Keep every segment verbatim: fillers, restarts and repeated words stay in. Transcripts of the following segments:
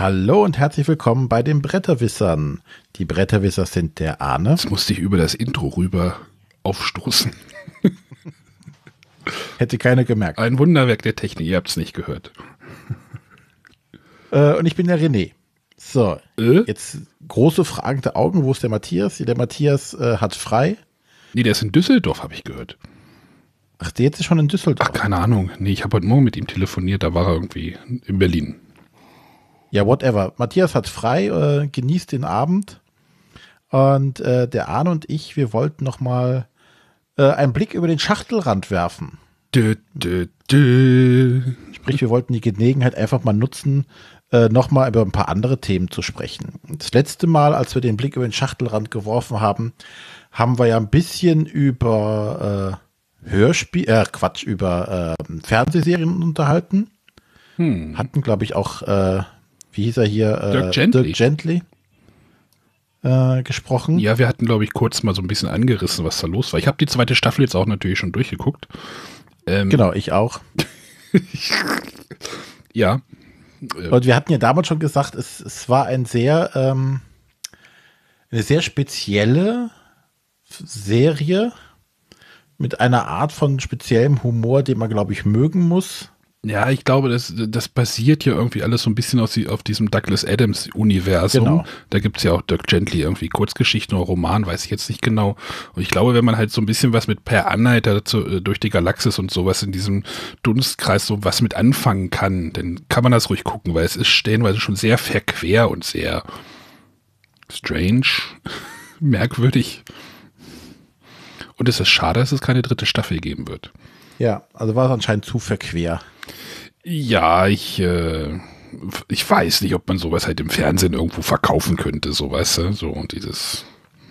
Hallo und herzlich willkommen bei den Bretterwissern. Die Bretterwisser sind der Arne. Jetzt musste ich über das Intro rüber aufstoßen. Hätte keiner gemerkt. Ein Wunderwerk der Technik, ihr habt es nicht gehört. Äh, und ich bin der René. So, äh? jetzt große fragende Augen. Wo ist der Matthias? Der Matthias äh, hat frei. Nee, der ist in Düsseldorf, habe ich gehört. Ach, der jetzt ist schon in Düsseldorf? Ach, keine Ahnung. Nee, ich habe heute Morgen mit ihm telefoniert, da war er irgendwie in Berlin. Ja, whatever. Matthias hat frei, äh, genießt den Abend. Und äh, der Arne und ich, wir wollten noch mal äh, einen Blick über den Schachtelrand werfen. Dö, dö, dö. Sprich, wir wollten die Gelegenheit einfach mal nutzen, äh, noch mal über ein paar andere Themen zu sprechen. Das letzte Mal, als wir den Blick über den Schachtelrand geworfen haben, haben wir ja ein bisschen über äh, Hörspiel, äh, Quatsch, über äh, Fernsehserien unterhalten. Hm. Hatten, glaube ich, auch äh, wie hieß er hier? Äh, Dirk Gently. Dirk Gently äh, gesprochen. Ja, wir hatten, glaube ich, kurz mal so ein bisschen angerissen, was da los war. Ich habe die zweite Staffel jetzt auch natürlich schon durchgeguckt. Ähm, genau, ich auch. ja. Und wir hatten ja damals schon gesagt, es, es war ein sehr, ähm, eine sehr spezielle Serie mit einer Art von speziellem Humor, den man, glaube ich, mögen muss. Ja, ich glaube, das, das basiert ja irgendwie alles so ein bisschen auf, auf diesem Douglas Adams-Universum. Genau. Da gibt es ja auch Dirk Gently irgendwie Kurzgeschichten oder Roman, weiß ich jetzt nicht genau. Und ich glaube, wenn man halt so ein bisschen was mit Per Anhalter zu, durch die Galaxis und sowas in diesem Dunstkreis so was mit anfangen kann, dann kann man das ruhig gucken, weil es ist stellenweise schon sehr verquer und sehr strange, merkwürdig. Und es ist schade, dass es keine dritte Staffel geben wird. Ja, also war es anscheinend zu verquer. Ja, ich, äh, ich weiß nicht, ob man sowas halt im Fernsehen irgendwo verkaufen könnte, so, weißt du, so und dieses.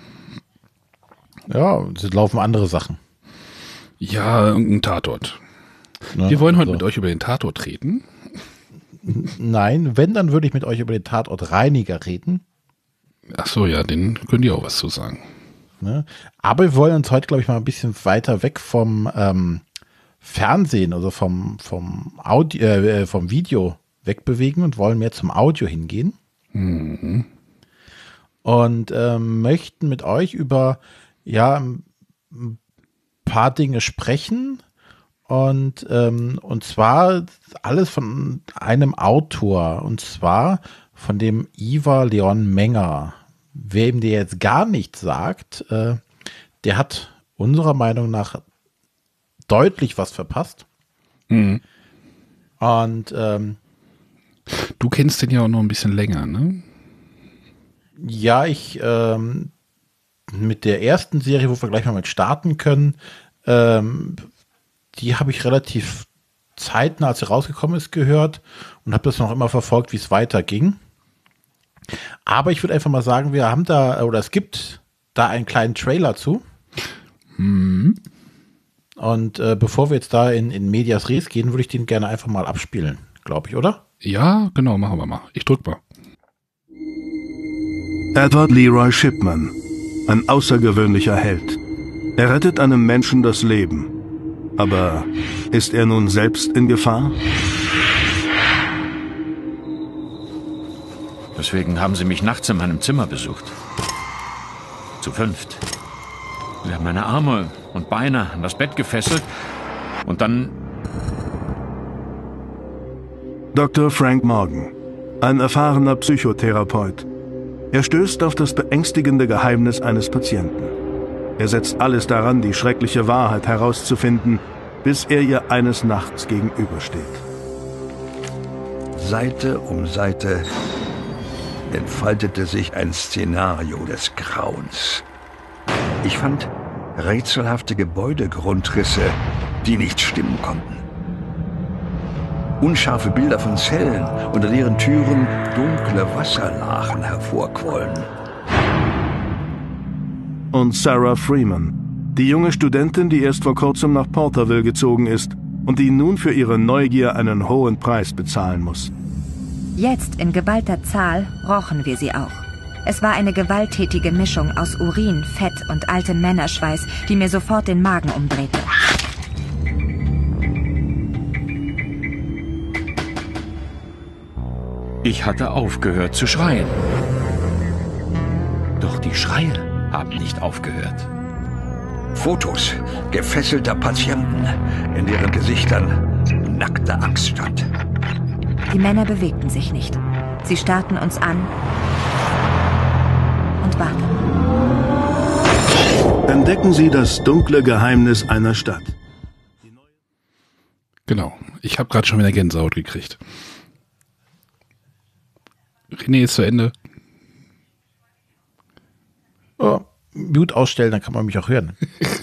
Ja, es laufen andere Sachen. Ja, irgendein Tatort. Ne, Wir wollen heute so. mit euch über den Tatort reden. Nein, wenn, dann würde ich mit euch über den Tatort Reiniger reden. Ach so, ja, den könnt ihr auch was zu sagen. Ne? Aber wir wollen uns heute, glaube ich, mal ein bisschen weiter weg vom ähm, Fernsehen, also vom, vom, Audio, äh, vom Video wegbewegen und wollen mehr zum Audio hingehen. Mhm. Und ähm, möchten mit euch über ja, ein paar Dinge sprechen. Und, ähm, und zwar alles von einem Autor. Und zwar von dem Ivar Leon Menger. Wer ihm der jetzt gar nichts sagt, äh, der hat unserer Meinung nach deutlich was verpasst. Mhm. Und ähm, du kennst den ja auch noch ein bisschen länger, ne? Ja, ich ähm, mit der ersten Serie, wo wir gleich mal mit starten können, ähm, die habe ich relativ zeitnah, als sie rausgekommen ist, gehört und habe das noch immer verfolgt, wie es weiterging. Aber ich würde einfach mal sagen, wir haben da, oder es gibt da einen kleinen Trailer zu. Mhm. Und äh, bevor wir jetzt da in, in Medias Res gehen, würde ich den gerne einfach mal abspielen, glaube ich, oder? Ja, genau, machen wir mal. Ich drück mal. Edward Leroy Shipman, ein außergewöhnlicher Held. Er rettet einem Menschen das Leben. Aber ist er nun selbst in Gefahr? Deswegen haben sie mich nachts in meinem Zimmer besucht. Zu fünft. Sie haben meine Arme und Beine an das Bett gefesselt und dann... Doktor Frank Morgan, ein erfahrener Psychotherapeut. Er stößt auf das beängstigende Geheimnis eines Patienten. Er setzt alles daran, die schreckliche Wahrheit herauszufinden, bis er ihr eines Nachts gegenübersteht. Seite um Seite entfaltete sich ein Szenario des Grauens. Ich fand rätselhafte Gebäudegrundrisse, die nicht stimmen konnten. Unscharfe Bilder von Zellen, unter deren Türen dunkle Wasserlachen hervorquollen. Und Sarah Freeman, die junge Studentin, die erst vor kurzem nach Porterville gezogen ist und die nun für ihre Neugier einen hohen Preis bezahlen muss. Jetzt in geballter Zahl rochen wir sie auch. Es war eine gewalttätige Mischung aus Urin, Fett und altem Männerschweiß, die mir sofort den Magen umdrehte. Ich hatte aufgehört zu schreien. Doch die Schreie haben nicht aufgehört. Fotos gefesselter Patienten, in deren Gesichtern nackte Angst stand. Die Männer bewegten sich nicht. Sie starrten uns an und warteten. Entdecken Sie das dunkle Geheimnis einer Stadt. Genau. Ich habe gerade schon wieder Gänsehaut gekriegt. René ist zu Ende. Oh, Mute ausstellen, dann kann man mich auch hören.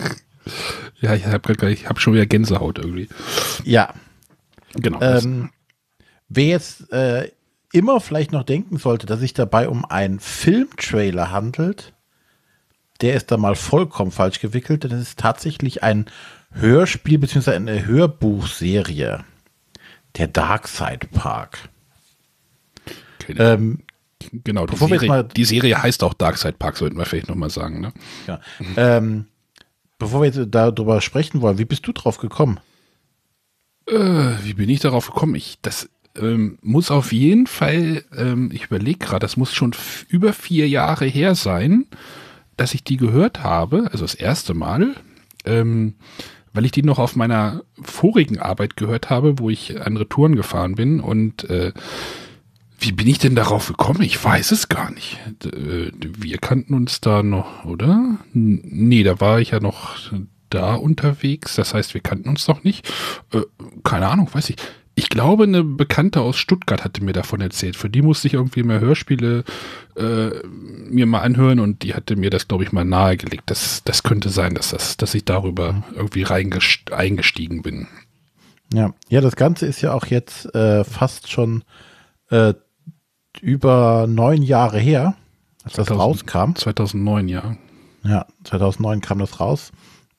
Ja, ich habe ich hab schon wieder Gänsehaut irgendwie. Ja. Genau. Ähm, wer jetzt äh, immer vielleicht noch denken sollte, dass sich dabei um einen Filmtrailer handelt, der ist da mal vollkommen falsch gewickelt, denn es ist tatsächlich ein Hörspiel bzw. eine Hörbuchserie. Der Darkside Park. Okay, ähm, genau, die Serie, mal, die Serie heißt auch Darkside Park, sollten wir vielleicht nochmal sagen. Ne? Ja. Mhm. Ähm, bevor wir jetzt darüber sprechen wollen, wie bist du drauf gekommen? Äh, wie bin ich darauf gekommen? Ich, das ähm, muss auf jeden Fall, ähm, ich überlege gerade, das muss schon f- über vier Jahre her sein, dass ich die gehört habe, also das erste Mal, ähm, weil ich die noch auf meiner vorigen Arbeit gehört habe, wo ich andere Touren gefahren bin. Und äh, wie bin ich denn darauf gekommen? Ich weiß es gar nicht. D- wir kannten uns da noch, oder? N- nee, da war ich ja noch da unterwegs. Das heißt, wir kannten uns noch nicht. Äh, keine Ahnung, weiß ich. Ich glaube, eine Bekannte aus Stuttgart hatte mir davon erzählt. Für die musste ich irgendwie mehr Hörspiele äh, mir mal anhören und die hatte mir das, glaube ich, mal nahegelegt. Das, das könnte sein, dass, das, dass ich darüber irgendwie reingest- eingestiegen bin. Ja, ja, das Ganze ist ja auch jetzt äh, fast schon äh, über neun Jahre her, als das rauskam. zweitausendneun, ja. Ja, zweitausendneun kam das raus.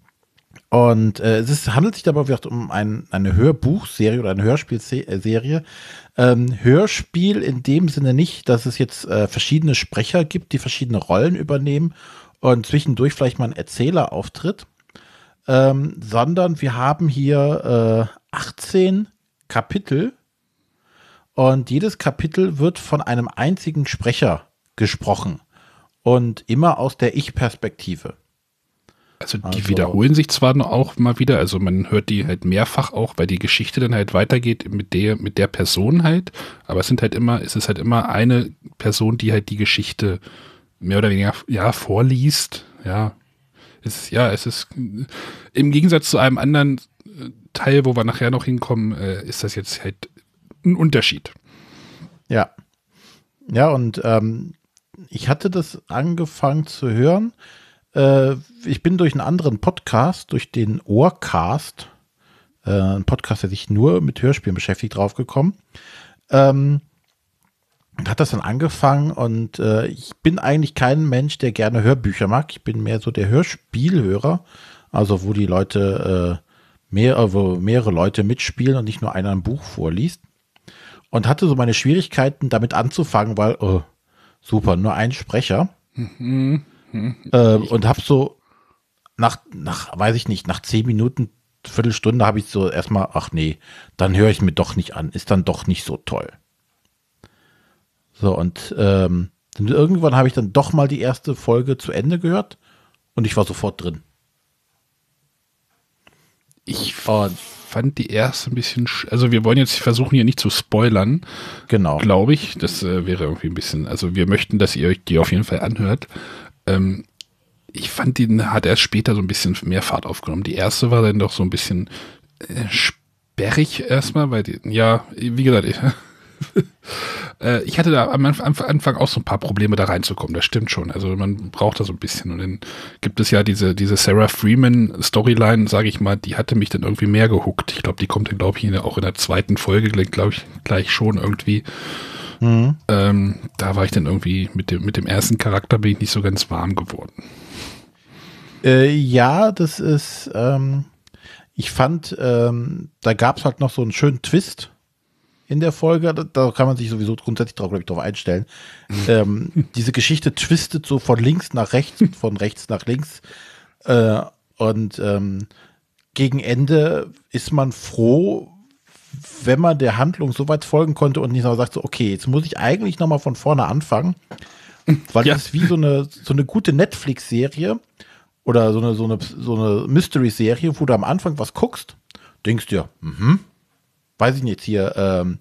Und äh, es ist, handelt sich dabei um ein, eine Hörbuchserie oder eine Hörspielserie. Ähm, Hörspiel in dem Sinne nicht, dass es jetzt äh, verschiedene Sprecher gibt, die verschiedene Rollen übernehmen und zwischendurch vielleicht mal ein Erzähler auftritt, ähm, sondern wir haben hier äh, achtzehn Kapitel und jedes Kapitel wird von einem einzigen Sprecher gesprochen und immer aus der Ich-Perspektive. Also die Also, wiederholen sich zwar noch auch mal wieder, also man hört die halt mehrfach auch, weil die Geschichte dann halt weitergeht mit der, mit der Person halt, aber es sind halt immer, es ist halt immer eine Person, die halt die Geschichte mehr oder weniger, ja, vorliest, ja. Es ist, ja, es ist im Gegensatz zu einem anderen Teil, wo wir nachher noch hinkommen, äh, ist das jetzt halt ein Unterschied. Ja. Ja, und ähm, ich hatte das angefangen zu hören. Äh, ich bin durch einen anderen Podcast, durch den Ohrcast, äh, ein Podcast, der sich nur mit Hörspielen beschäftigt, draufgekommen. Ähm, hat das dann angefangen und äh, ich bin eigentlich kein Mensch, der gerne Hörbücher mag. Ich bin mehr so der Hörspielhörer, also wo die Leute, äh, mehr, wo mehrere Leute mitspielen und nicht nur einer ein Buch vorliest. Und hatte so meine Schwierigkeiten, damit anzufangen, weil, oh, super, nur ein Sprecher. Mhm. Äh, und hab so nach, nach, weiß ich nicht, nach zehn Minuten, Viertelstunde habe ich so erstmal, ach nee, dann höre ich mir doch nicht an, ist dann doch nicht so toll. So, und ähm, dann irgendwann habe ich dann doch mal die erste Folge zu Ende gehört und ich war sofort drin. Ich und fand die erste ein bisschen, sch- also wir wollen jetzt versuchen hier nicht zu spoilern, genau, glaube ich, das äh, wäre irgendwie ein bisschen, also wir möchten, dass ihr euch die auf jeden Fall anhört. Ähm, ich fand, die hat erst später so ein bisschen mehr Fahrt aufgenommen. Die erste war dann doch so ein bisschen äh, sperrig erstmal, weil die, ja, wie gesagt, ich, äh, ich hatte da am Anfang auch so ein paar Probleme da reinzukommen, das stimmt schon. Also man braucht da so ein bisschen. Und dann gibt es ja diese, diese Sarah Freeman Storyline, sage ich mal, die hatte mich dann irgendwie mehr gehuckt. Ich glaube, die kommt dann, glaube ich, auch in der zweiten Folge, glaube ich, gleich schon irgendwie. Mhm. Ähm, da war ich dann irgendwie mit dem, mit dem ersten Charakter bin ich nicht so ganz warm geworden. Äh, ja, das ist, ähm, ich fand, ähm, da gab es halt noch so einen schönen Twist in der Folge, da, da kann man sich sowieso grundsätzlich drauf, glaube ich, drauf einstellen. ähm, diese Geschichte twistet so von links nach rechts, von rechts nach links äh, und ähm, gegen Ende ist man froh, wenn man der Handlung so weit folgen konnte und nicht noch sagt, so, okay, jetzt muss ich eigentlich nochmal von vorne anfangen, weil Ja. das ist wie so eine, so eine gute Netflix-Serie oder so eine, so eine, so eine Mystery-Serie, wo du am Anfang was guckst, denkst dir, mhm, weiß ich nicht, hier, ähm,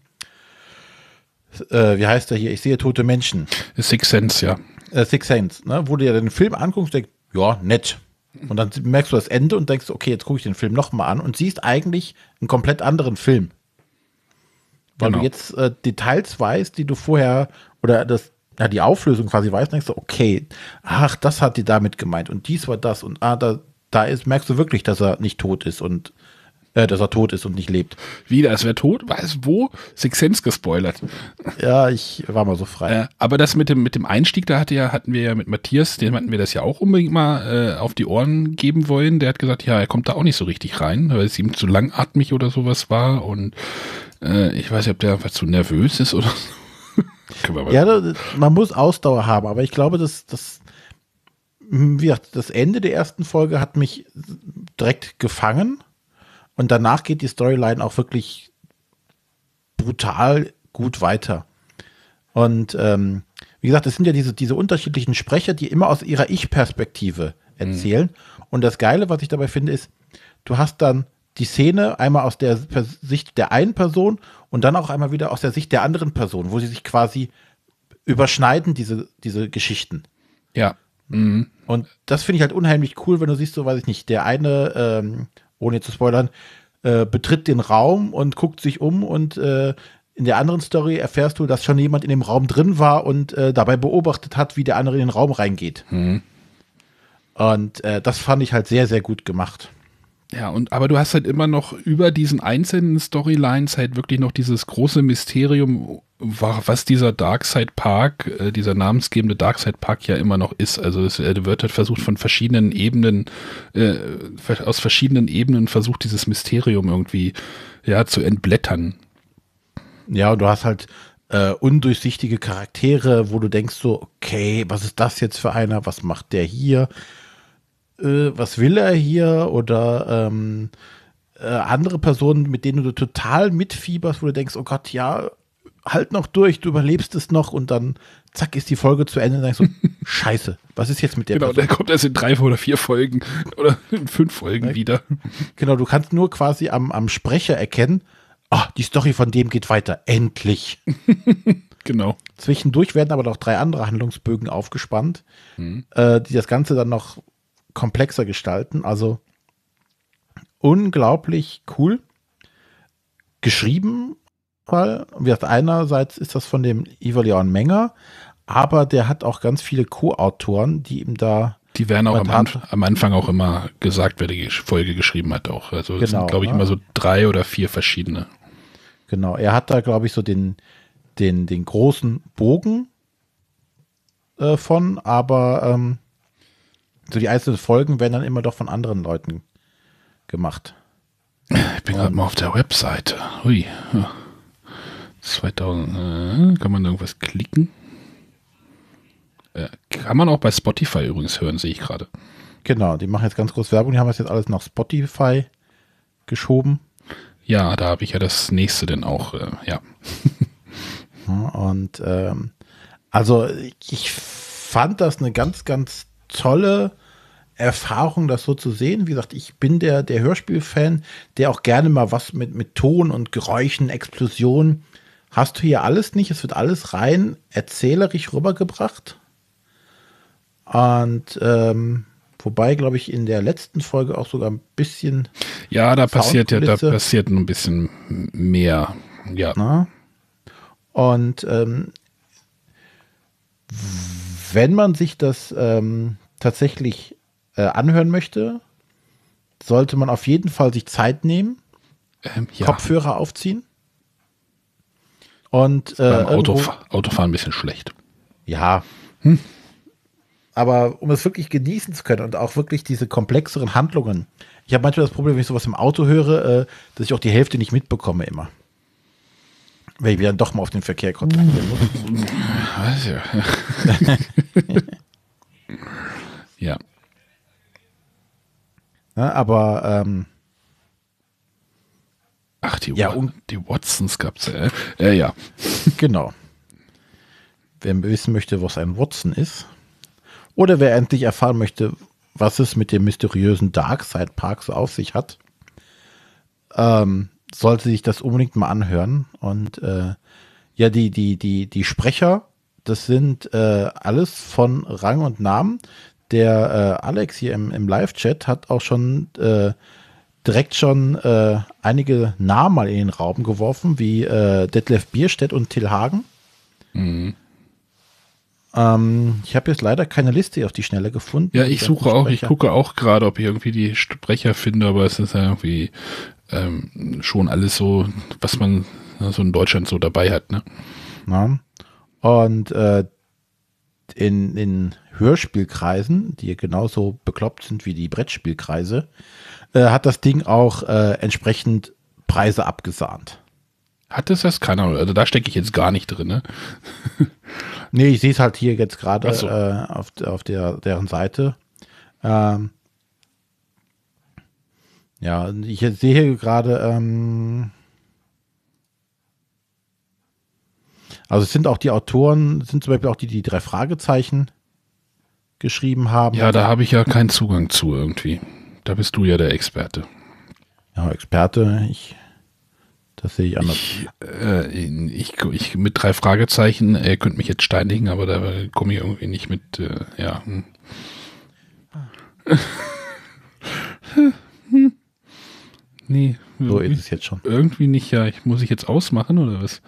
äh, wie heißt der hier, ich sehe tote Menschen. Six Sense, ja. Äh, Six Sense, ne? Wo du dir den Film anguckst, denkst, ja, nett. Und dann merkst du das Ende und denkst, okay, jetzt gucke ich den Film nochmal an und siehst eigentlich einen komplett anderen Film. Weil Genau. du jetzt äh, Details weißt, die du vorher, oder das, ja, die Auflösung quasi weißt, denkst du, okay, ach, das hat die damit gemeint und dies war das und ah, da, da ist, merkst du wirklich, dass er nicht tot ist und äh, dass er tot ist und nicht lebt. Wieder, es wäre tot, weiß wo, Six Sense gespoilert. Ja, ich war mal so frei. Äh, aber das mit dem, mit dem Einstieg, da hatte ja, hatten wir ja mit Matthias, dem hatten wir das ja auch unbedingt mal äh, auf die Ohren geben wollen. Der hat gesagt, ja, er kommt da auch nicht so richtig rein, weil es ihm zu langatmig oder sowas war und äh, ich weiß nicht, ob der einfach zu nervös ist oder so. Können wir mal Ja, da- man muss Ausdauer haben, aber ich glaube, dass das, wie gesagt, das Ende der ersten Folge hat mich direkt gefangen und danach geht die Storyline auch wirklich brutal gut weiter. Und ähm, wie gesagt, es sind ja diese, diese unterschiedlichen Sprecher, die immer aus ihrer Ich-Perspektive erzählen. Und das Geile, was ich dabei finde, ist, du hast dann die Szene einmal aus der Pers- Sicht der einen Person und dann auch einmal wieder aus der Sicht der anderen Person, wo sie sich quasi überschneiden, diese, diese Geschichten. ja. Mhm. Und das finde ich halt unheimlich cool, wenn du siehst, so weiß ich nicht, der eine, ähm, ohne jetzt zu spoilern, äh, betritt den Raum und guckt sich um und äh, in der anderen Story erfährst du, dass schon jemand in dem Raum drin war und äh, dabei beobachtet hat, wie der andere in den Raum reingeht. Mhm. Und äh, das fand ich halt sehr, sehr gut gemacht. Ja, und aber du hast halt immer noch über diesen einzelnen Storylines halt wirklich noch dieses große Mysterium, wa- was dieser Darkside Park, äh, dieser namensgebende Darkside Park ja immer noch ist. Also es äh, wird halt versucht von verschiedenen Ebenen, äh, ver- aus verschiedenen Ebenen versucht dieses Mysterium irgendwie ja zu entblättern. Ja, und du hast halt äh, undurchsichtige Charaktere, wo du denkst so, okay, was ist das jetzt für einer? Was macht der hier? Äh, was will er hier? Oder ähm, äh, andere Personen, mit denen du total mitfieberst, wo du denkst, oh Gott, ja, halt noch durch, du überlebst es noch und dann zack ist die Folge zu Ende und denkst so, scheiße, was ist jetzt mit der Genau, der Person? kommt erst in drei oder vier Folgen oder in fünf Folgen Ja. wieder. Genau, du kannst nur quasi am, am Sprecher erkennen, ah, die Story von dem geht weiter, endlich. Genau. Zwischendurch werden aber noch drei andere Handlungsbögen aufgespannt, Mhm. äh, die das Ganze dann noch komplexer gestalten. Also unglaublich cool geschrieben. Weil, wie gesagt, einerseits ist das von dem Ivar Leon Menger, aber der hat auch ganz viele Co-Autoren, die ihm da Die werden auch am, Spontan- Anf am Anfang auch immer gesagt, wer die Gesch- Folge geschrieben hat auch. Also es Genau, sind, glaube ich, ja. immer so drei oder vier verschiedene. Genau, er hat da, glaube ich, so den, den, den großen Bogen äh, von, aber ähm, so die einzelnen Folgen werden dann immer doch von anderen Leuten gemacht. Ich bin gerade mal auf der Webseite. Hui. Ja. zweitausend. Äh, kann man da irgendwas klicken? Äh, kann man auch bei Spotify übrigens hören, sehe ich gerade. Genau, die machen jetzt ganz groß Werbung, die haben das jetzt alles nach Spotify geschoben. Ja, da habe ich ja das nächste denn auch. Äh, ja. Ja, und ähm, also ich fand das eine ganz, ganz tolle Erfahrung, das so zu sehen. Wie gesagt, ich bin der, der Hörspiel-Fan, der auch gerne mal was mit, mit Ton und Geräuschen, Explosionen. Hast du hier alles nicht. Es wird alles rein erzählerisch rübergebracht. Und ähm, wobei, glaube ich, in der letzten Folge auch sogar ein bisschen, Ja, da passiert ja, da Soundkulisse. passiert ein bisschen mehr. Ja. na? Und ähm, wenn man sich das ähm, tatsächlich äh, anhören möchte, sollte man auf jeden Fall sich Zeit nehmen, Ähm, ja. Kopfhörer aufziehen. Und äh, Beim irgendwo- Autof Autofahren ein bisschen schlecht. Ja. Aber um es wirklich genießen zu können und auch wirklich diese komplexeren Handlungen. Ich habe manchmal das Problem, wenn ich sowas im Auto höre, äh, dass ich auch die Hälfte nicht mitbekomme immer. Wenn ich wieder doch mal auf den Verkehr konzentrieren muss. Was, ja. ja. Ja, aber ähm, Ach, die, ja, Wa- die Watsons gab's ja. Äh, ja. Genau. Wer wissen möchte, was ein Watson ist, oder wer endlich erfahren möchte, was es mit dem mysteriösen Darkside Park so auf sich hat, ähm, sollte sich das unbedingt mal anhören. Und äh, ja, die, die, die, die Sprecher, das sind äh, alles von Rang und Namen. Der äh, Alex hier im, im Live-Chat hat auch schon äh, direkt schon äh, einige Namen mal in den Raum geworfen, wie äh, Detlef Bierstedt und Till Hagen. Mhm. Ähm, ich habe jetzt leider keine Liste auf die Schnelle gefunden. Ja, ich suche auch, ich gucke auch gerade, ob ich irgendwie die Sprecher finde, aber es ist ja irgendwie ähm, schon alles so, was man so in Deutschland so dabei hat, ne? Ja. Und äh, in, in Hörspielkreisen, die genauso bekloppt sind wie die Brettspielkreise, äh, hat das Ding auch äh, entsprechend Preise abgesahnt. Hat es das? Keine Ahnung, also da stecke ich jetzt gar nicht drin, ne? Nee, ich sehe es halt hier jetzt gerade so. äh, auf, auf der, deren Seite. Ähm, ja, ich sehe hier gerade, ähm, also es sind auch die Autoren, sind zum Beispiel auch die, die drei Fragezeichen geschrieben haben. Ja, da habe ich ja keinen Zugang zu irgendwie. Da bist du ja der Experte. Ja, Experte, ich, das sehe ich anders. Ich, äh, ich, ich mit drei Fragezeichen, ihr könnt mich jetzt steinigen, aber da komme ich irgendwie nicht mit, äh, ja. Hm. Nee. So ist es jetzt schon. Irgendwie nicht, ja. Ich, muss ich jetzt ausmachen oder was?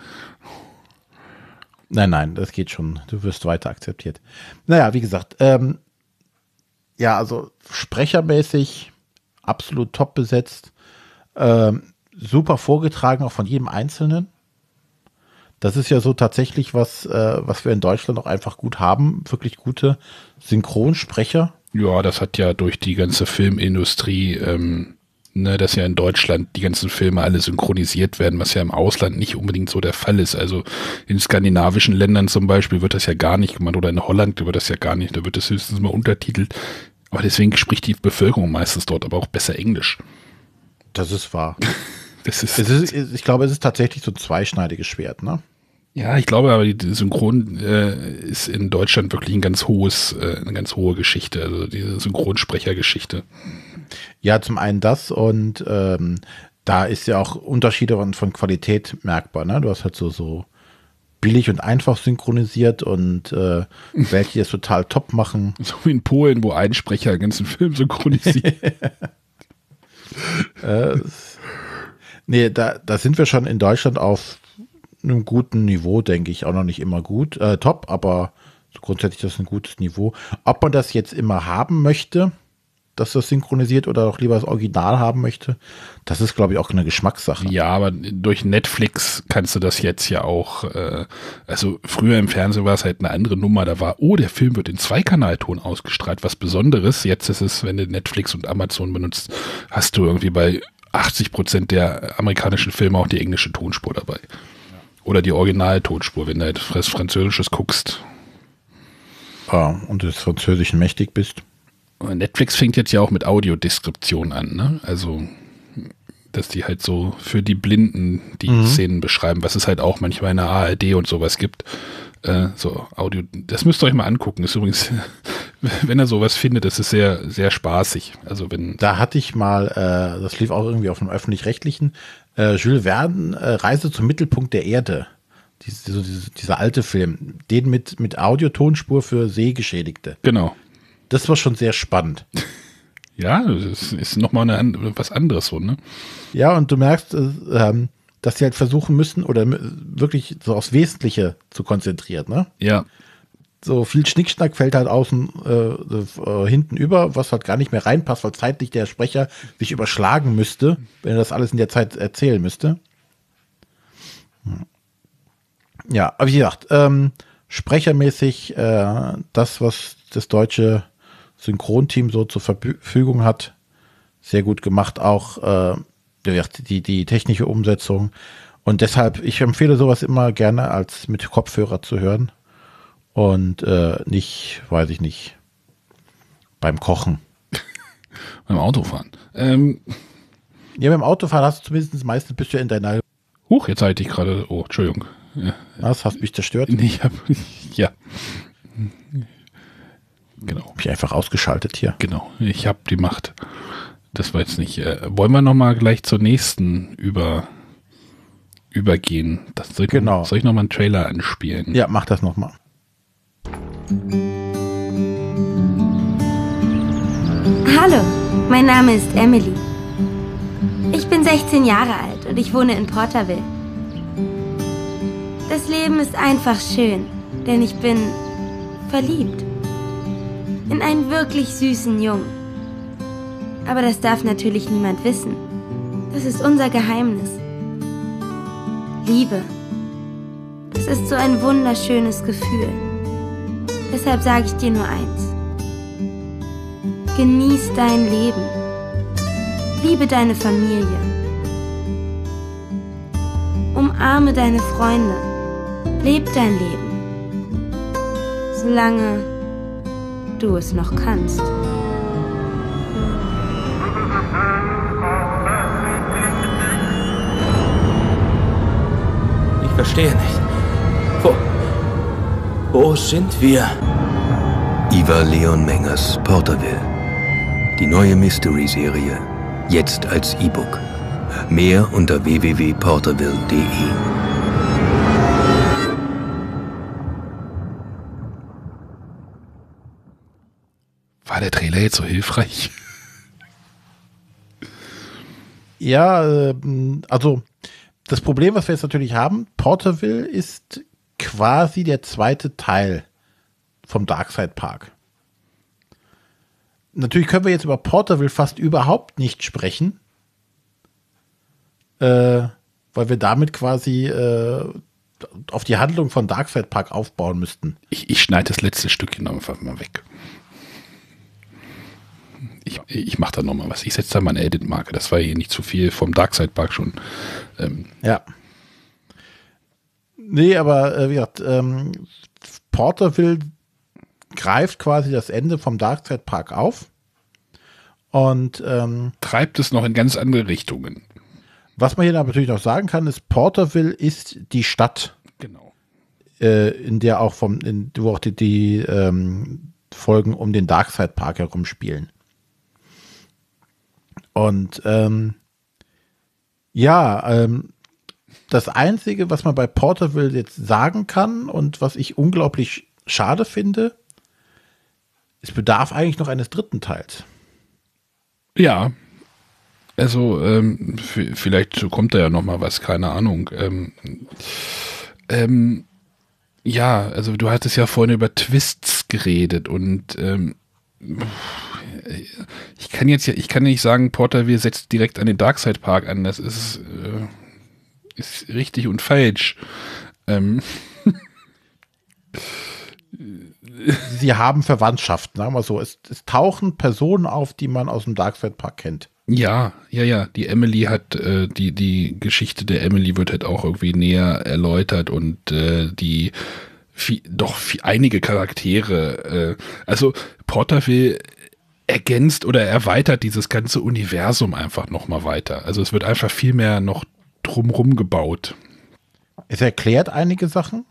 Nein, nein, das geht schon. Du wirst weiter akzeptiert. Naja, wie gesagt, ähm, ja, also sprechermäßig absolut top besetzt. Ähm, super vorgetragen, auch von jedem Einzelnen. Das ist ja so tatsächlich was, äh, was wir in Deutschland auch einfach gut haben. Wirklich gute Synchronsprecher. Ja, das hat ja durch die ganze Filmindustrie, ähm, ne, dass ja in Deutschland die ganzen Filme alle synchronisiert werden, was ja im Ausland nicht unbedingt so der Fall ist. Also in skandinavischen Ländern zum Beispiel wird das ja gar nicht gemacht oder in Holland wird das ja gar nicht. Da wird das höchstens mal untertitelt. Aber deswegen spricht die Bevölkerung meistens dort aber auch besser Englisch. Das ist wahr. Das ist, es ist, ich glaube, es ist tatsächlich so ein zweischneidiges Schwert, ne? Ja, ich glaube aber, die Synchron äh, ist in Deutschland wirklich ein ganz hohes, äh, eine ganz hohe Geschichte, also diese Synchronsprechergeschichte. Ja, zum einen das und ähm, da ist ja auch Unterschiede von, von Qualität merkbar, ne? Du hast halt so, so billig und einfach synchronisiert und äh, welche die es total top machen. So wie in Polen, wo ein Sprecher den ganzen Film synchronisiert. äh, nee, da, da sind wir schon in Deutschland auf einem guten Niveau, denke ich. Auch noch nicht immer gut, äh, top, aber grundsätzlich das ist ein gutes Niveau. Ob man das jetzt immer haben möchte, dass das synchronisiert oder auch lieber das Original haben möchte, das ist, glaube ich, auch eine Geschmackssache. Ja, aber durch Netflix kannst du das jetzt ja auch, äh, also früher im Fernsehen war es halt eine andere Nummer, da war, oh, der Film wird in Zweikanalton ausgestrahlt, was Besonderes. Jetzt ist es, wenn du Netflix und Amazon benutzt, hast du irgendwie bei achtzig Prozent der amerikanischen Filme auch die englische Tonspur dabei. Oder die Originaltonspur, wenn du etwas Französisches guckst. Ja, und des Französischen mächtig bist. Netflix fängt jetzt ja auch mit Audiodeskription an, ne? Also, dass die halt so für die Blinden die mhm. Szenen beschreiben, was es halt auch manchmal in der A R D und sowas gibt. Äh, so Audio, das müsst ihr euch mal angucken. Ist übrigens, wenn ihr sowas findet, das ist sehr, sehr spaßig. Also wenn. Da hatte ich mal, äh, das lief auch irgendwie auf einem öffentlich-rechtlichen, äh, Jules Verne, äh, Reise zum Mittelpunkt der Erde. Diese, so diese, dieser alte Film, den mit, mit Audiotonspur für Sehgeschädigte. Genau. Das war schon sehr spannend. Ja, das ist nochmal eine, was anderes so, ne? Ja, und du merkst, äh, dass sie halt versuchen müssen oder wirklich so aufs Wesentliche zu konzentrieren, ne? Ja. So viel Schnickschnack fällt halt außen äh, äh, hinten über, was halt gar nicht mehr reinpasst, weil zeitlich der Sprecher sich überschlagen müsste, wenn er das alles in der Zeit erzählen müsste. Ja, aber wie gesagt, ähm, sprechermäßig äh, das, was das deutsche Synchronteam so zur Verfügung hat, sehr gut gemacht, auch äh, die, die technische Umsetzung. Und deshalb, ich empfehle sowas immer gerne als mit Kopfhörer zu hören und äh, nicht, weiß ich nicht, beim Kochen. Beim Autofahren. Ähm, Ja, beim Autofahren hast du zumindest meistens bist du in deiner... Huch, jetzt halte ich gerade... Oh, Entschuldigung. Ja. Was, hast du mich zerstört? Nee, ich hab, ja. Genau. Hab ich einfach ausgeschaltet hier. Genau, ich habe die Macht. Das war jetzt nicht... Äh, wollen wir nochmal gleich zur nächsten über, übergehen? Das soll, genau. Soll ich nochmal einen Trailer anspielen? Ja, mach das nochmal. Hallo, mein Name ist Emily. Ich bin sechzehn Jahre alt und ich wohne in Porterville. Das Leben ist einfach schön, denn ich bin verliebt. In einen wirklich süßen Jungen. Aber das darf natürlich niemand wissen. Das ist unser Geheimnis. Liebe. Das ist so ein wunderschönes Gefühl. Deshalb sage ich dir nur eins. Genieß dein Leben. Liebe deine Familie. Umarme deine Freunde. Leb dein Leben. Solange du es noch kannst. Ich verstehe nicht. Wo... Wo sind wir? Iva Leon Mengers, Porterville. Die neue Mystery-Serie. Jetzt als E-Book. Mehr unter w w w punkt porterville punkt de. War der Trailer jetzt so hilfreich? Ja, äh, also das Problem, was wir jetzt natürlich haben, Porterville ist quasi der zweite Teil vom Darkside Park. Natürlich können wir jetzt über Porterville fast überhaupt nicht sprechen, äh, weil wir damit quasi äh, auf die Handlung von Darkside Park aufbauen müssten. Ich, ich schneide das letzte Stückchen einfach mal weg. Ich, ich mache da nochmal was. Ich setze da mal eine Edit-Marke. Das war hier nicht zu viel vom Darkside Park schon. Ähm. Ja. Nee, aber äh, wie gesagt, ähm, Porterville greift quasi das Ende vom Darkside Park auf und ähm, treibt es noch in ganz andere Richtungen. Was man hier natürlich noch sagen kann, ist, Porterville ist die Stadt, genau, äh, in der auch vom, in, wo auch die, die ähm, Folgen um den Darkside Park herum spielen. Und ähm, ja, ähm, das Einzige, was man bei Porterville jetzt sagen kann und was ich unglaublich schade finde, es bedarf eigentlich noch eines dritten Teils. Ja, also ähm, vielleicht kommt da ja noch mal was, keine Ahnung. Ähm, ähm, ja, also du hattest ja vorhin über Twists geredet und ähm, ich kann jetzt ja, ich kann nicht sagen, Porterville setzt direkt an den Darkside Park an. Das ist, äh, ist richtig und falsch. Ähm. Sie haben Verwandtschaft, sagen wir so. Es, es tauchen Personen auf, die man aus dem Darkside Park kennt. Ja, ja, ja. Die Emily hat, äh, die, die Geschichte der Emily wird halt auch irgendwie näher erläutert und äh, die viel, doch viel, einige Charaktere, äh, also Porterville ergänzt oder erweitert dieses ganze Universum einfach nochmal weiter. Also es wird einfach viel mehr noch drumrum gebaut. Es erklärt einige Sachen,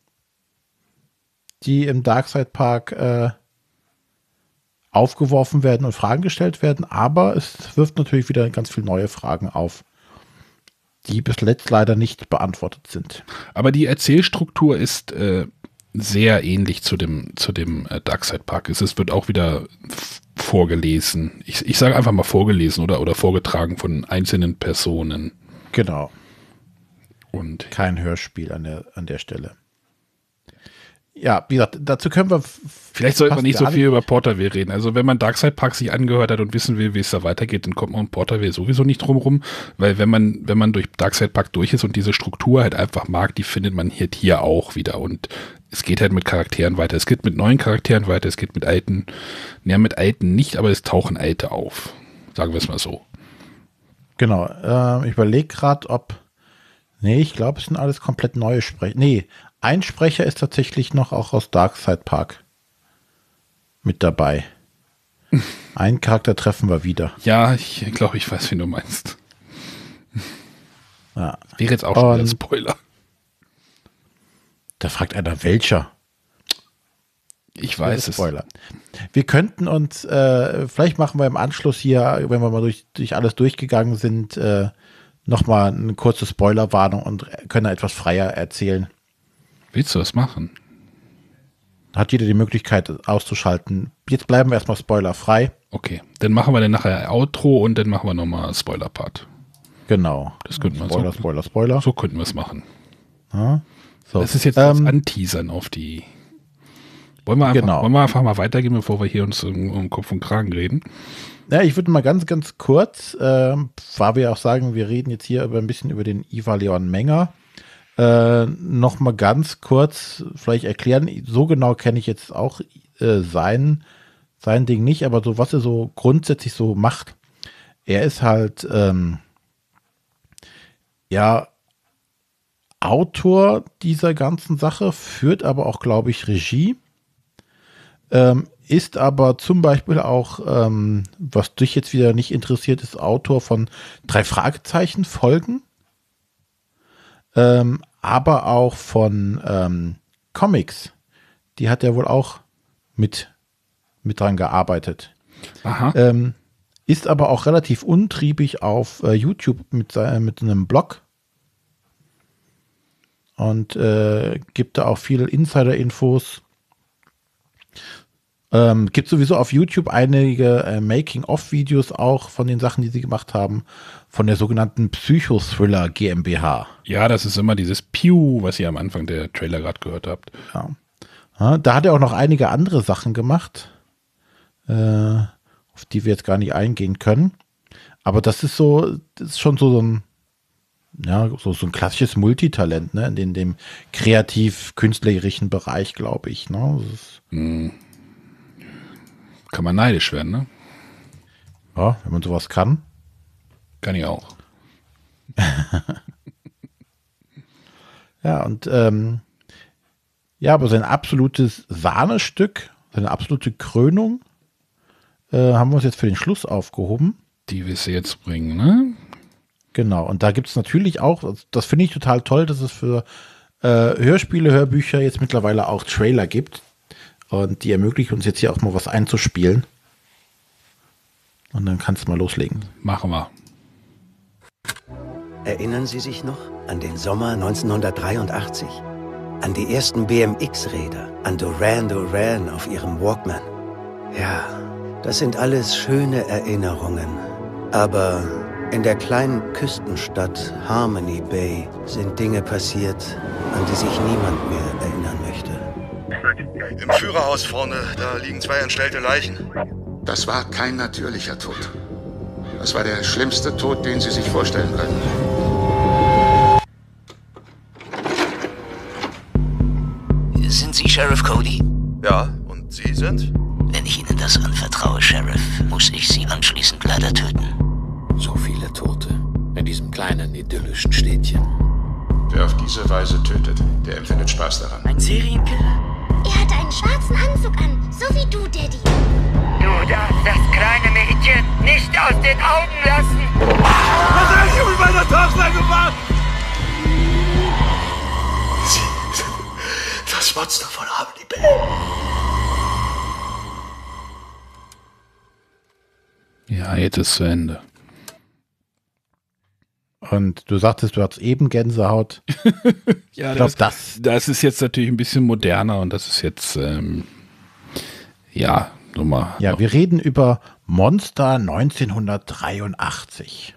die im Darkside Park äh, aufgeworfen werden und Fragen gestellt werden, aber es wirft natürlich wieder ganz viele neue Fragen auf, die bis letzt leider nicht beantwortet sind. Aber die Erzählstruktur ist äh, sehr ähnlich zu dem, zu dem äh, Darkside Park. Es, es wird auch wieder vorgelesen. Ich, ich sage einfach mal vorgelesen oder, oder vorgetragen von einzelnen Personen. Genau. Und kein Hörspiel an der, an der Stelle. Ja, wie gesagt, dazu können wir... Vielleicht sollte man nicht so viel über Porterville reden. Also wenn man Darkside Park sich angehört hat und wissen will, wie es da weitergeht, dann kommt man um Porterville sowieso nicht drum rum, weil wenn man wenn man durch Darkside Park durch ist und diese Struktur halt einfach mag, die findet man hier, hier auch wieder. Und es geht halt mit Charakteren weiter. Es geht mit neuen Charakteren weiter, es geht mit alten, ja mit alten nicht, aber es tauchen alte auf. Sagen wir es mal so. Genau. Äh, ich überlege gerade, ob... Nee, ich glaube, es sind alles komplett neue Sprecher. Nee, ein Sprecher ist tatsächlich noch auch aus Darkside Park mit dabei. Einen Charakter treffen wir wieder. Ja, ich glaube, ich weiß, wen du meinst. Ja. Wäre jetzt auch schon ein Spoiler. Da fragt einer, welcher? Ich weiß es. Spoiler. Wir könnten uns, äh, vielleicht machen wir im Anschluss hier, wenn wir mal durch, durch alles durchgegangen sind, äh, nochmal eine kurze Spoilerwarnung und können etwas freier erzählen. Willst du das machen? Hat jeder die Möglichkeit auszuschalten. Jetzt bleiben wir erstmal spoilerfrei. Okay, dann machen wir dann nachher Outro und dann machen wir nochmal Spoiler-Part. Genau. Das könnten wir Spoiler, so, Spoiler, Spoiler. So könnten wir es machen. Ja. So. Das ist jetzt ähm, das Anteasern auf die. Wollen wir, einfach, genau. wollen wir einfach mal weitergehen, bevor wir hier uns um, um Kopf und Kragen reden? Ja, ich würde mal ganz, ganz kurz, äh, weil wir auch sagen, wir reden jetzt hier über ein bisschen über den Ivar Leon Menger, äh, noch mal ganz kurz vielleicht erklären. So genau kenne ich jetzt auch äh, sein, sein Ding nicht, aber so was er so grundsätzlich so macht. Er ist halt ähm, ja Autor dieser ganzen Sache, führt aber auch, glaube ich, Regie. Ähm, ist aber zum Beispiel auch, ähm, was dich jetzt wieder nicht interessiert, ist Autor von drei Fragezeichen Folgen, ähm, aber auch von ähm, Comics. Die hat er wohl auch mit, mit dran gearbeitet. Aha. Ähm, ist aber auch relativ untriebig auf äh, YouTube mit, äh, mit einem Blog und äh, gibt da auch viele Insider-Infos. Ähm, gibt sowieso auf YouTube einige äh, Making-of-Videos auch von den Sachen, die sie gemacht haben, von der sogenannten Psychothriller GmbH. Ja, das ist immer dieses Piu, was ihr am Anfang der Trailer gerade gehört habt. Ja. Ja, da hat er auch noch einige andere Sachen gemacht, äh, auf die wir jetzt gar nicht eingehen können. Aber das ist so, das ist schon so, so ein, ja, so, so ein klassisches Multitalent, ne, in dem, dem kreativ-künstlerischen Bereich, glaube ich. Ne? Das ist, hm. Kann man neidisch werden, ne? Ja, wenn man sowas kann. Kann ich auch. Ja, und ähm, ja, aber sein absolutes Sahnestück, seine absolute Krönung, äh, haben wir uns jetzt für den Schluss aufgehoben. Die wir jetzt bringen, ne? Genau, und da gibt es natürlich auch, das finde ich total toll, dass es für äh, Hörspiele, Hörbücher jetzt mittlerweile auch Trailer gibt. Und die ermöglichen uns jetzt hier auch mal was einzuspielen. Und dann kannst du mal loslegen. Machen wir. Erinnern Sie sich noch an den Sommer neunzehnhundertdreiundachtzig? An die ersten B M X-Räder, an Duran Duran auf ihrem Walkman? Ja, das sind alles schöne Erinnerungen. Aber in der kleinen Küstenstadt Harmony Bay sind Dinge passiert, an die sich niemand mehr erinnern möchte. Im Führerhaus vorne, da liegen zwei entstellte Leichen. Das war kein natürlicher Tod. Das war der schlimmste Tod, den Sie sich vorstellen können. Sind Sie Sheriff Cody? Ja, und Sie sind? Wenn ich Ihnen das anvertraue, Sheriff, muss ich Sie anschließend leider töten. So viele Tote in diesem kleinen, idyllischen Städtchen. Wer auf diese Weise tötet, der empfindet Spaß daran. Ein Serienkiller? Er hatte einen schwarzen Anzug an, so wie du, Daddy. Du darfst das kleine Mädchen nicht aus den Augen lassen. Was habe ich mit meiner Tochter gemacht? Sie sind das Monster von Harmony Bay. Ja, jetzt ist zu Ende. Und du sagtest, du hattest eben Gänsehaut. Ja, ich glaube, das, das ist jetzt natürlich ein bisschen moderner und das ist jetzt, ähm, ja, Nummer. Ja, wir reden über Monster neunzehnhundertdreiundachtzig.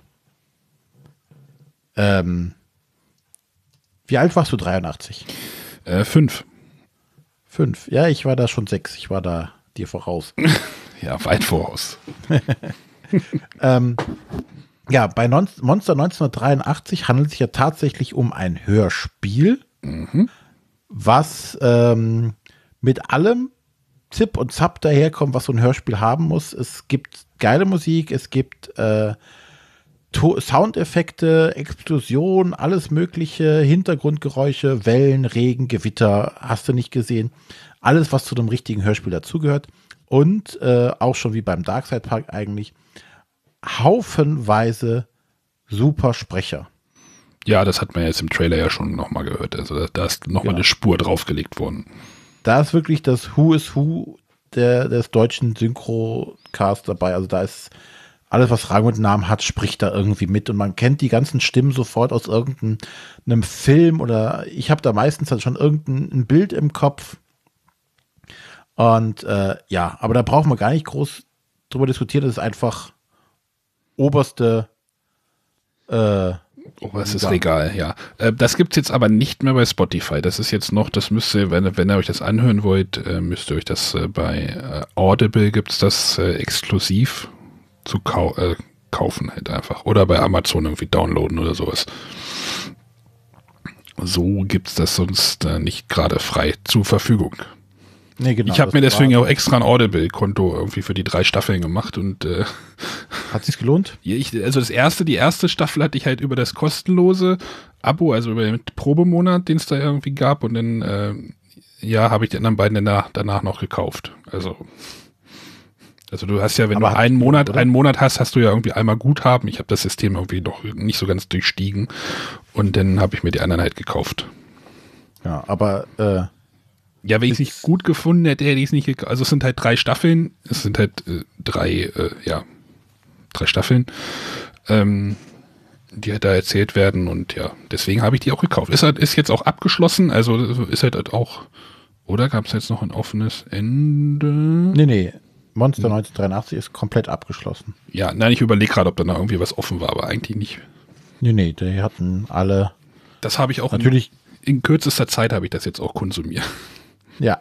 Ähm, wie alt warst du dreiundachtzig? Äh, fünf. Fünf. Ja, ich war da schon sechs. Ich war da dir voraus. Ja, weit voraus. ähm, Ja, bei Monster neunzehnhundertdreiundachtzig handelt es sich ja tatsächlich um ein Hörspiel, mhm. was ähm, mit allem Zip und Zap daherkommt, was so ein Hörspiel haben muss. Es gibt geile Musik, es gibt äh, Soundeffekte, Explosionen, alles mögliche, Hintergrundgeräusche, Wellen, Regen, Gewitter, hast du nicht gesehen. Alles, was zu einem richtigen Hörspiel dazugehört. Und äh, auch schon wie beim Darkside Park eigentlich haufenweise super Sprecher. Ja, das hat man jetzt im Trailer ja schon nochmal gehört. Also da ist nochmal ja. eine Spur draufgelegt worden. Da ist wirklich das Who is Who der, des deutschen Synchro-Cast dabei. Also da ist alles, was Rang und Namen hat, spricht da irgendwie mit. Und man kennt die ganzen Stimmen sofort aus irgendeinem Film. Oder ich habe da meistens halt schon irgendein Bild im Kopf. Und äh, ja, aber da brauchen wir gar nicht groß drüber diskutieren. Das ist einfach oberste äh, Oberstes Regal, ja. Äh, das gibt's jetzt aber nicht mehr bei Spotify. Das ist jetzt noch, das müsst ihr, wenn, wenn ihr euch das anhören wollt, äh, müsst ihr euch das äh, bei äh, Audible gibt's das äh, exklusiv zu kau äh, kaufen halt einfach. Oder bei Amazon irgendwie downloaden oder sowas. So gibt's das sonst äh, nicht gerade frei zur Verfügung. Nee, genau, ich habe mir deswegen auch extra ein Audible-Konto irgendwie für die drei Staffeln gemacht und äh, hat sich's gelohnt? Ich, also das erste, die erste Staffel hatte ich halt über das kostenlose Abo, also über den Probemonat, den es da irgendwie gab, und dann äh, ja, habe ich die anderen beiden danach, danach noch gekauft. Also also du hast ja, wenn Aber du einen Monat, oder? einen Monat hast, hast du ja irgendwie einmal Guthaben. Ich habe das System irgendwie noch nicht so ganz durchstiegen und dann habe ich mir die anderen halt gekauft. Ja, aber äh Ja, wenn ich es nicht gut gefunden hätte, hätte ich es nicht gekauft. Also es sind halt drei Staffeln, es sind halt äh, drei, äh, ja, drei Staffeln, ähm, die halt da erzählt werden, und ja, deswegen habe ich die auch gekauft. Ist halt, ist jetzt auch abgeschlossen, also ist halt, halt auch, oder gab es jetzt noch ein offenes Ende? Nee, nee, Monster neunzehnhundertdreiundachtzig ist komplett abgeschlossen. Ja, nein, ich überlege gerade, ob da noch irgendwie was offen war, aber eigentlich nicht. Nee, nee, die hatten alle. Das habe ich auch natürlich in, in kürzester Zeit habe ich das jetzt auch konsumiert. Ja,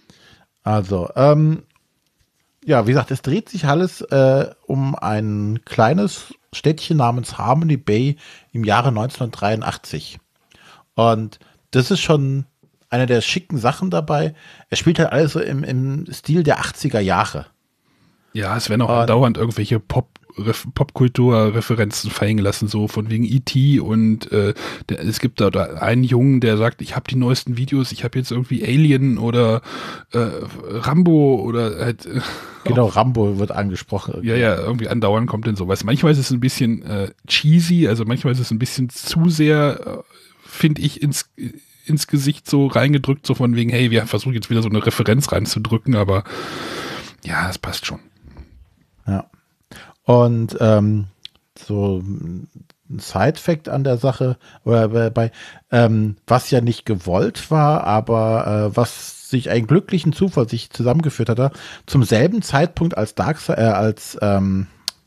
also, ähm, ja, wie gesagt, es dreht sich alles äh, um ein kleines Städtchen namens Harmony Bay im Jahre neunzehnhundertdreiundachtzig. Und das ist schon eine der schicken Sachen dabei. Es spielt halt alles so im, im Stil der achtziger Jahre. Ja, es werden auch andauernd irgendwelche Pop Popkultur-Referenzen fallen gelassen, so von wegen E T und äh, der, es gibt da, da einen Jungen, der sagt, ich habe die neuesten Videos, ich habe jetzt irgendwie Alien oder äh, Rambo oder halt äh, genau, Rambo wird angesprochen. Irgendwie. Ja, ja, irgendwie andauernd kommt denn sowas. Manchmal ist es ein bisschen äh, cheesy, also manchmal ist es ein bisschen zu sehr, äh, finde ich, ins, ins Gesicht so reingedrückt, so von wegen, hey, wir versuchen jetzt wieder so eine Referenz reinzudrücken, aber ja, es passt schon. Ja. Und ähm, so ein Side-Fact an der Sache, oder bei, ähm, was ja nicht gewollt war, aber äh, was sich einen glücklichen Zufall sich zusammengeführt hatte, zum selben Zeitpunkt als Darkseid, äh, als ähm,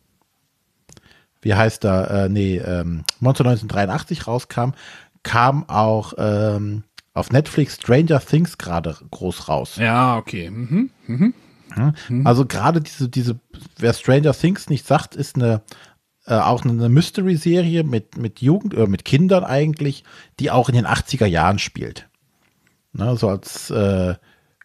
wie heißt da, äh, nee, ähm, Monster neunzehnhundertdreiundachtzig rauskam, kam auch ähm, auf Netflix Stranger Things gerade groß raus. Ja, okay. Mhm. Mhm. Also gerade diese, diese, wer Stranger Things nicht sagt, ist eine äh, auch eine Mystery-Serie mit, mit Jugend, äh, mit Kindern eigentlich, die auch in den achtziger Jahren spielt. Ne, so als äh,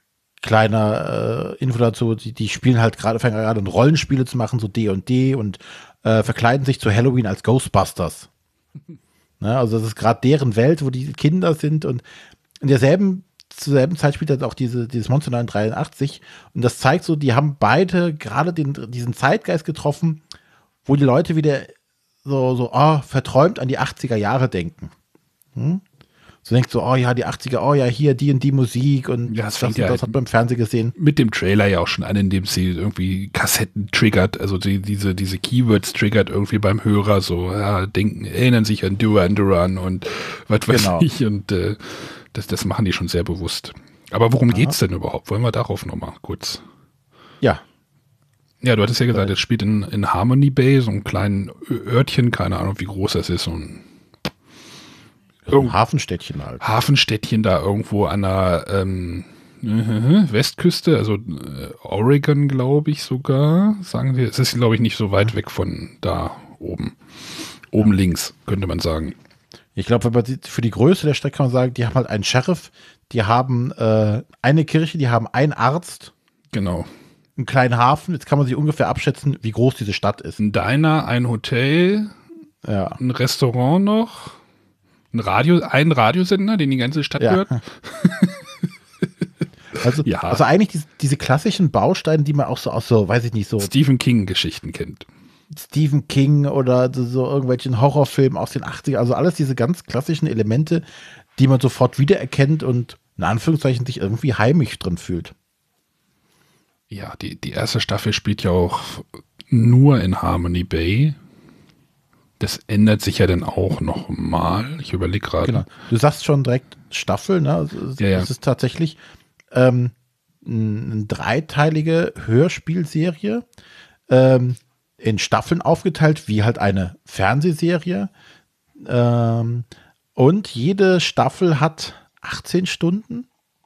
kleiner äh, Info dazu, die, die spielen halt gerade, fangen gerade an Rollenspiele zu machen, so D und D und äh, verkleiden sich zu Halloween als Ghostbusters. Ne, also das ist gerade deren Welt, wo die Kinder sind, und in derselben zur selben Zeit spielt halt auch diese, dieses Monster neunzehnhundertdreiundachtzig, und das zeigt so, die haben beide gerade den, diesen Zeitgeist getroffen, wo die Leute wieder so, so oh, verträumt an die achtziger Jahre denken. Hm? So denkt so, oh ja, die achtziger, oh ja, hier die und die Musik und ja, das, das, ja das hat man im Fernsehen gesehen. Mit dem Trailer ja auch schon an, indem sie irgendwie Kassetten triggert, also die, diese, diese Keywords triggert irgendwie beim Hörer, so, ja, denken, erinnern sich an Duran Duran und was weiß genau. ich, und äh, Das, das machen die schon sehr bewusst. Aber worum Aha. geht's denn überhaupt? Wollen wir darauf nochmal kurz? Ja. Ja, du hattest ja gesagt, es spielt in, in Harmony Bay, so ein kleines Örtchen, keine Ahnung, wie groß das ist. So ein, so ein Hafenstädtchen halt. Hafenstädtchen da irgendwo an der ähm, Westküste, also äh, Oregon, glaube ich sogar, sagen wir. Es ist, glaube ich, nicht so weit weg von da oben. Oben ja. links, könnte man sagen. Ich glaube, für die Größe der Stadt kann man sagen, die haben halt einen Sheriff, die haben äh, eine Kirche, die haben einen Arzt. Genau. Einen kleinen Hafen. Jetzt kann man sich ungefähr abschätzen, wie groß diese Stadt ist. Ein Diner, ein Hotel, ja. ein Restaurant noch, ein Radio, ein Radiosender, den die ganze Stadt ja. hört. Also, ja. also eigentlich diese, diese klassischen Bausteine, die man auch so aus so, weiß ich nicht, so Stephen King-Geschichten kennt. Stephen King oder so irgendwelchen Horrorfilmen aus den achtzigern. Also alles diese ganz klassischen Elemente, die man sofort wiedererkennt und in Anführungszeichen sich irgendwie heimisch drin fühlt. Ja, die, die erste Staffel spielt ja auch nur in Harmony Bay. Das ändert sich ja dann auch noch mal. Ich überlege gerade. Genau. Du sagst schon direkt Staffel, ne? Es, ja, ja. es ist tatsächlich ähm, eine dreiteilige Hörspielserie ähm, in Staffeln aufgeteilt, wie halt eine Fernsehserie. Ähm, und jede Staffel hat achtzehn Stunden?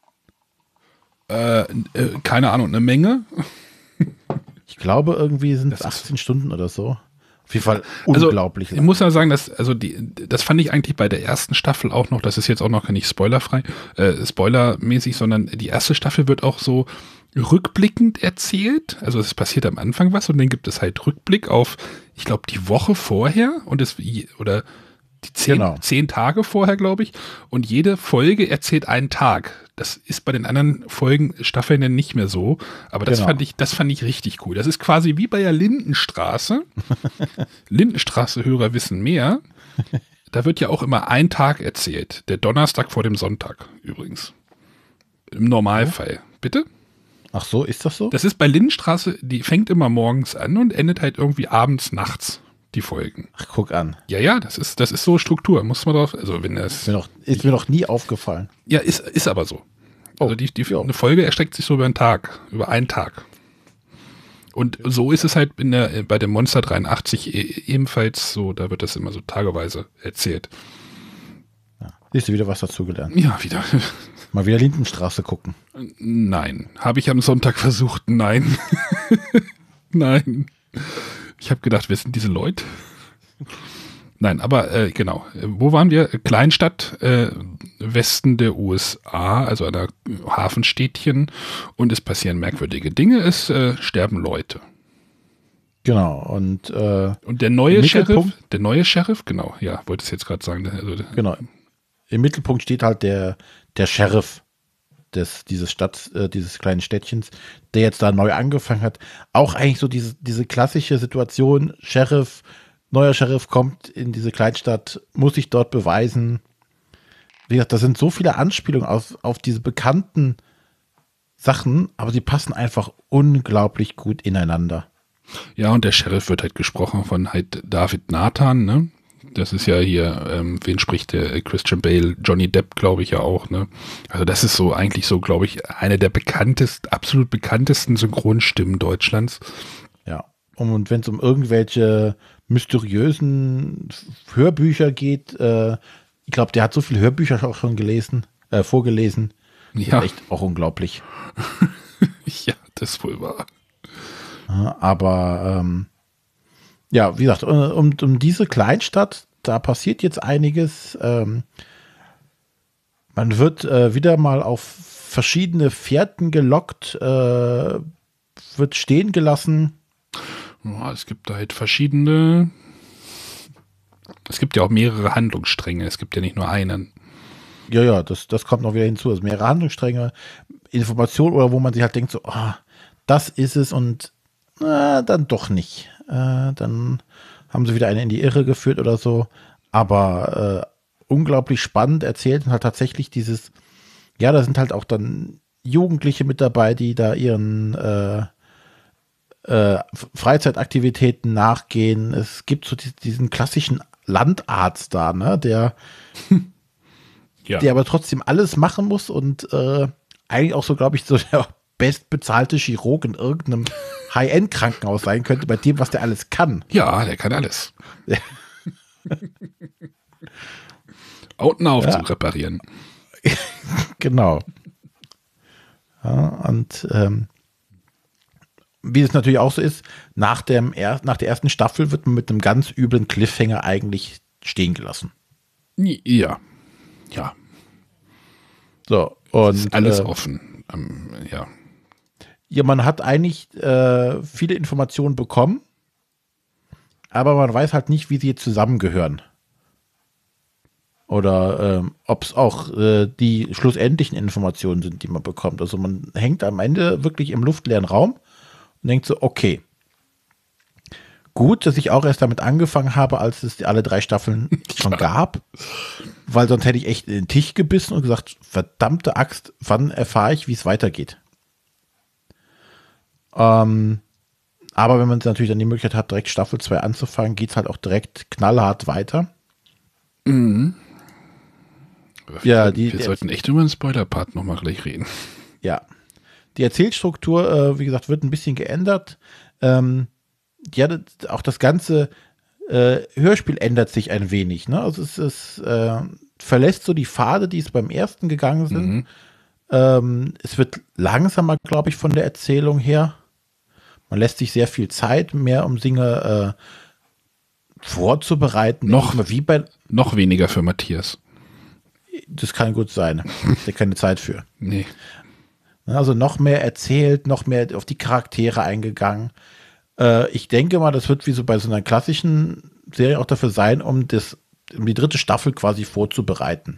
Äh, äh, keine Ahnung, eine Menge? Ich glaube, irgendwie sind es achtzehn Stunden oder so. Auf jeden Fall unglaublich. Also, ich muss ja sagen, dass, also die, das fand ich eigentlich bei der ersten Staffel auch noch, das ist jetzt auch noch nicht spoilerfrei, äh, spoilermäßig, sondern die erste Staffel wird auch so rückblickend erzählt. Also es passiert am Anfang was und dann gibt es halt Rückblick auf, ich glaube, die Woche vorher und es, oder die zehn, genau. zehn Tage vorher, glaube ich. Und jede Folge erzählt einen Tag. Das ist bei den anderen Folgen, Staffeln dann nicht mehr so. Aber das, genau. fand ich, das fand ich richtig cool. Das ist quasi wie bei der Lindenstraße. Lindenstraße-Hörer wissen mehr. Da wird ja auch immer ein Tag erzählt. Der Donnerstag vor dem Sonntag übrigens. Im Normalfall. Ja. Bitte? Ach so, ist das so? Das ist bei Lindenstraße, die fängt immer morgens an und endet halt irgendwie abends, nachts. Die Folgen. Ach, guck an. Ja, ja, das ist, das ist so Struktur. Muss man drauf, also wenn das. Ist mir noch, ist mir noch nie aufgefallen. Ja, ist, ist aber so. Oh, also die, die, eine Folge erstreckt sich so über einen Tag, über einen Tag. Und so ist es halt in der, bei dem Monster dreiundachtzig ebenfalls so, da wird das immer so tageweise erzählt. Ja. Siehst du wieder was dazugelernt? Ja, wieder. Mal wieder Lindenstraße gucken. Nein. Habe ich am Sonntag versucht? Nein. Nein. Ich habe gedacht, wer sind diese Leute? Nein, aber äh, genau. Wo waren wir? Kleinstadt, äh, Westen der U S A, also einer Hafenstädtchen. Und es passieren merkwürdige Dinge. Es äh, sterben Leute. Genau. Und, äh, und der neue Sheriff, der neue Sheriff, genau, ja, wollte ich jetzt gerade sagen. Also, genau. Im Mittelpunkt steht halt der, der Sheriff des, dieses Stadt, äh, dieses kleinen Städtchens, der jetzt da neu angefangen hat. Auch eigentlich so diese, diese klassische Situation, Sheriff, neuer Sheriff kommt in diese Kleinstadt, muss sich dort beweisen. Wie gesagt, da sind so viele Anspielungen auf, auf diese bekannten Sachen, aber sie passen einfach unglaublich gut ineinander. Ja, und der Sheriff wird halt gesprochen von halt David Nathan, ne? Das ist ja hier, ähm, wen spricht der? Christian Bale, Johnny Depp, glaube ich ja auch, ne? Also das ist so eigentlich so, glaube ich, eine der bekanntesten, absolut bekanntesten Synchronstimmen Deutschlands. Ja, und wenn es um irgendwelche mysteriösen Hörbücher geht, äh, ich glaube, der hat so viele Hörbücher auch schon gelesen, äh, vorgelesen. Ja. Echt auch unglaublich. Ja, das ist wohl wahr. Ja, aber ähm, ja, wie gesagt, um, um diese Kleinstadt, da passiert jetzt einiges. Ähm, man wird äh, wieder mal auf verschiedene Fährten gelockt, äh, wird stehen gelassen. Ja, es gibt da halt verschiedene, es gibt ja auch mehrere Handlungsstränge, es gibt ja nicht nur einen. Ja, ja, das, das kommt noch wieder hinzu. Also mehrere Handlungsstränge, Informationen oder wo man sich halt denkt, so, oh, das ist es und äh, dann doch nicht. Äh, dann haben sie wieder eine in die Irre geführt oder so. Aber äh, unglaublich spannend erzählt und halt tatsächlich dieses, ja, da sind halt auch dann Jugendliche mit dabei, die da ihren äh, äh, Freizeitaktivitäten nachgehen. Es gibt so die, diesen klassischen Landarzt da, ne, der, ja. der aber trotzdem alles machen muss und äh, eigentlich auch so, glaube ich, so der bestbezahlte Chirurg in irgendeinem High-End-Krankenhaus sein könnte, bei dem, was der alles kann. Ja, der kann alles. Außen auf ja. zu reparieren. Genau. Ja, und ähm, wie es natürlich auch so ist, nach, dem er, nach der ersten Staffel wird man mit einem ganz üblen Cliffhanger eigentlich stehen gelassen. Ja. Ja. So, und ist alles äh, offen. Ähm, ja. Ja, man hat eigentlich äh, viele Informationen bekommen, aber man weiß halt nicht, wie sie jetzt zusammengehören. Oder ähm, ob es auch äh, die schlussendlichen Informationen sind, die man bekommt. Also man hängt am Ende wirklich im luftleeren Raum und denkt so, okay, gut, dass ich auch erst damit angefangen habe, als es alle drei Staffeln schon gab. Weil sonst hätte ich echt in den Tisch gebissen und gesagt, verdammte Axt, wann erfahre ich, wie es weitergeht? Ähm, aber wenn man natürlich dann die Möglichkeit hat, direkt Staffel zwei anzufangen, geht es halt auch direkt knallhart weiter. Mhm. Ja, wir die, wir die sollten echt über den Spoiler-Part nochmal gleich reden. Ja. Die Erzählstruktur, äh, wie gesagt, wird ein bisschen geändert. Ähm, ja, das, auch das ganze äh, Hörspiel ändert sich ein wenig. Ne? Also es, es äh, verlässt so die Pfade, die es beim ersten gegangen sind. Mhm. Ähm, es wird langsamer, glaube ich, von der Erzählung her. Man lässt sich sehr viel Zeit, mehr um Dinge äh, vorzubereiten. Noch, wie bei, noch weniger für Matthias. Das kann gut sein. Der keine Zeit für. Nee. Also noch mehr erzählt, noch mehr auf die Charaktere eingegangen. Äh, ich denke mal, das wird wie so bei so einer klassischen Serie auch dafür sein, um, das, um die dritte Staffel quasi vorzubereiten.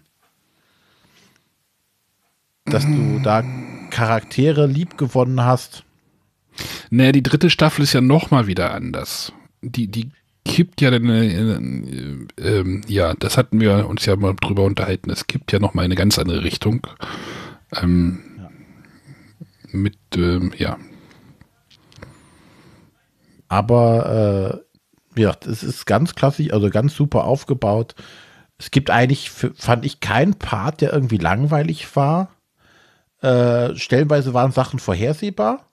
Dass du da Charaktere lieb gewonnen hast. Naja, die dritte Staffel ist ja nochmal wieder anders. Die, die kippt ja dann, äh, äh, ja, das hatten wir uns ja mal drüber unterhalten, es kippt ja nochmal in eine ganz andere Richtung. Ähm, ja. Mit, ähm, ja. Aber, äh, ja, es ist ganz klassisch, also ganz super aufgebaut. Es gibt eigentlich, fand ich, keinen Part, der irgendwie langweilig war. Äh, stellenweise waren Sachen vorhersehbar.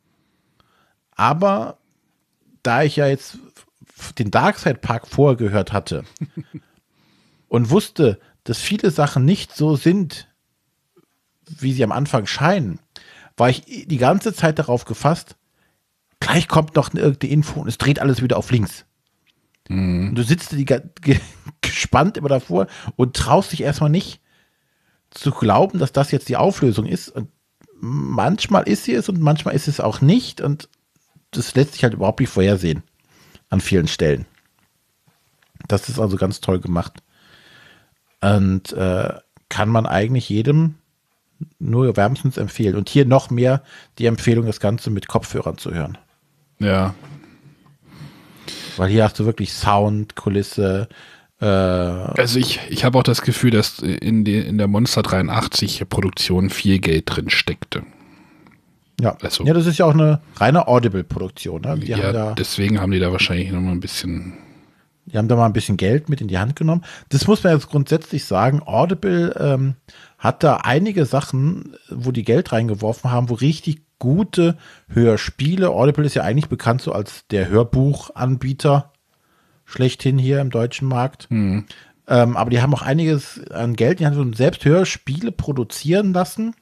Aber da ich ja jetzt den Darkside-Park vorher gehört hatte und wusste, dass viele Sachen nicht so sind, wie sie am Anfang scheinen, war ich die ganze Zeit darauf gefasst, gleich kommt noch eine irgendeine Info und es dreht alles wieder auf links. Mhm. Und du sitzt die, ge, gespannt immer davor und traust dich erstmal nicht zu glauben, dass das jetzt die Auflösung ist. Und manchmal ist sie es und manchmal ist es auch nicht. Und das lässt sich halt überhaupt nicht vorhersehen an vielen Stellen. Das ist also ganz toll gemacht. Und äh, kann man eigentlich jedem nur wärmstens empfehlen. Und hier noch mehr die Empfehlung, das Ganze mit Kopfhörern zu hören. Ja. Weil hier hast du wirklich Sound, Kulisse. Äh also ich, ich habe auch das Gefühl, dass in, die, in der Monster dreiundachtzig Produktion viel Geld drin steckte. Ja. Also, ja, das ist ja auch eine reine Audible-Produktion. Ne? Ja, haben da, deswegen haben die da wahrscheinlich noch mal ein bisschen... Die haben da mal ein bisschen Geld mit in die Hand genommen. Das muss man jetzt grundsätzlich sagen. Audible ähm, hat da einige Sachen, wo die Geld reingeworfen haben, wo richtig gute Hörspiele. Audible ist ja eigentlich bekannt so als der Hörbuchanbieter schlechthin hier im deutschen Markt. Mhm. Ähm, aber die haben auch einiges an Geld in die Hand und selbst Hörspiele produzieren lassen.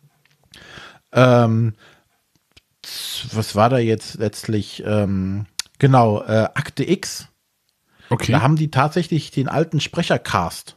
Ähm, was war da jetzt letztlich? Ähm, genau, äh, Akte X. Okay. Da haben die tatsächlich den alten Sprechercast.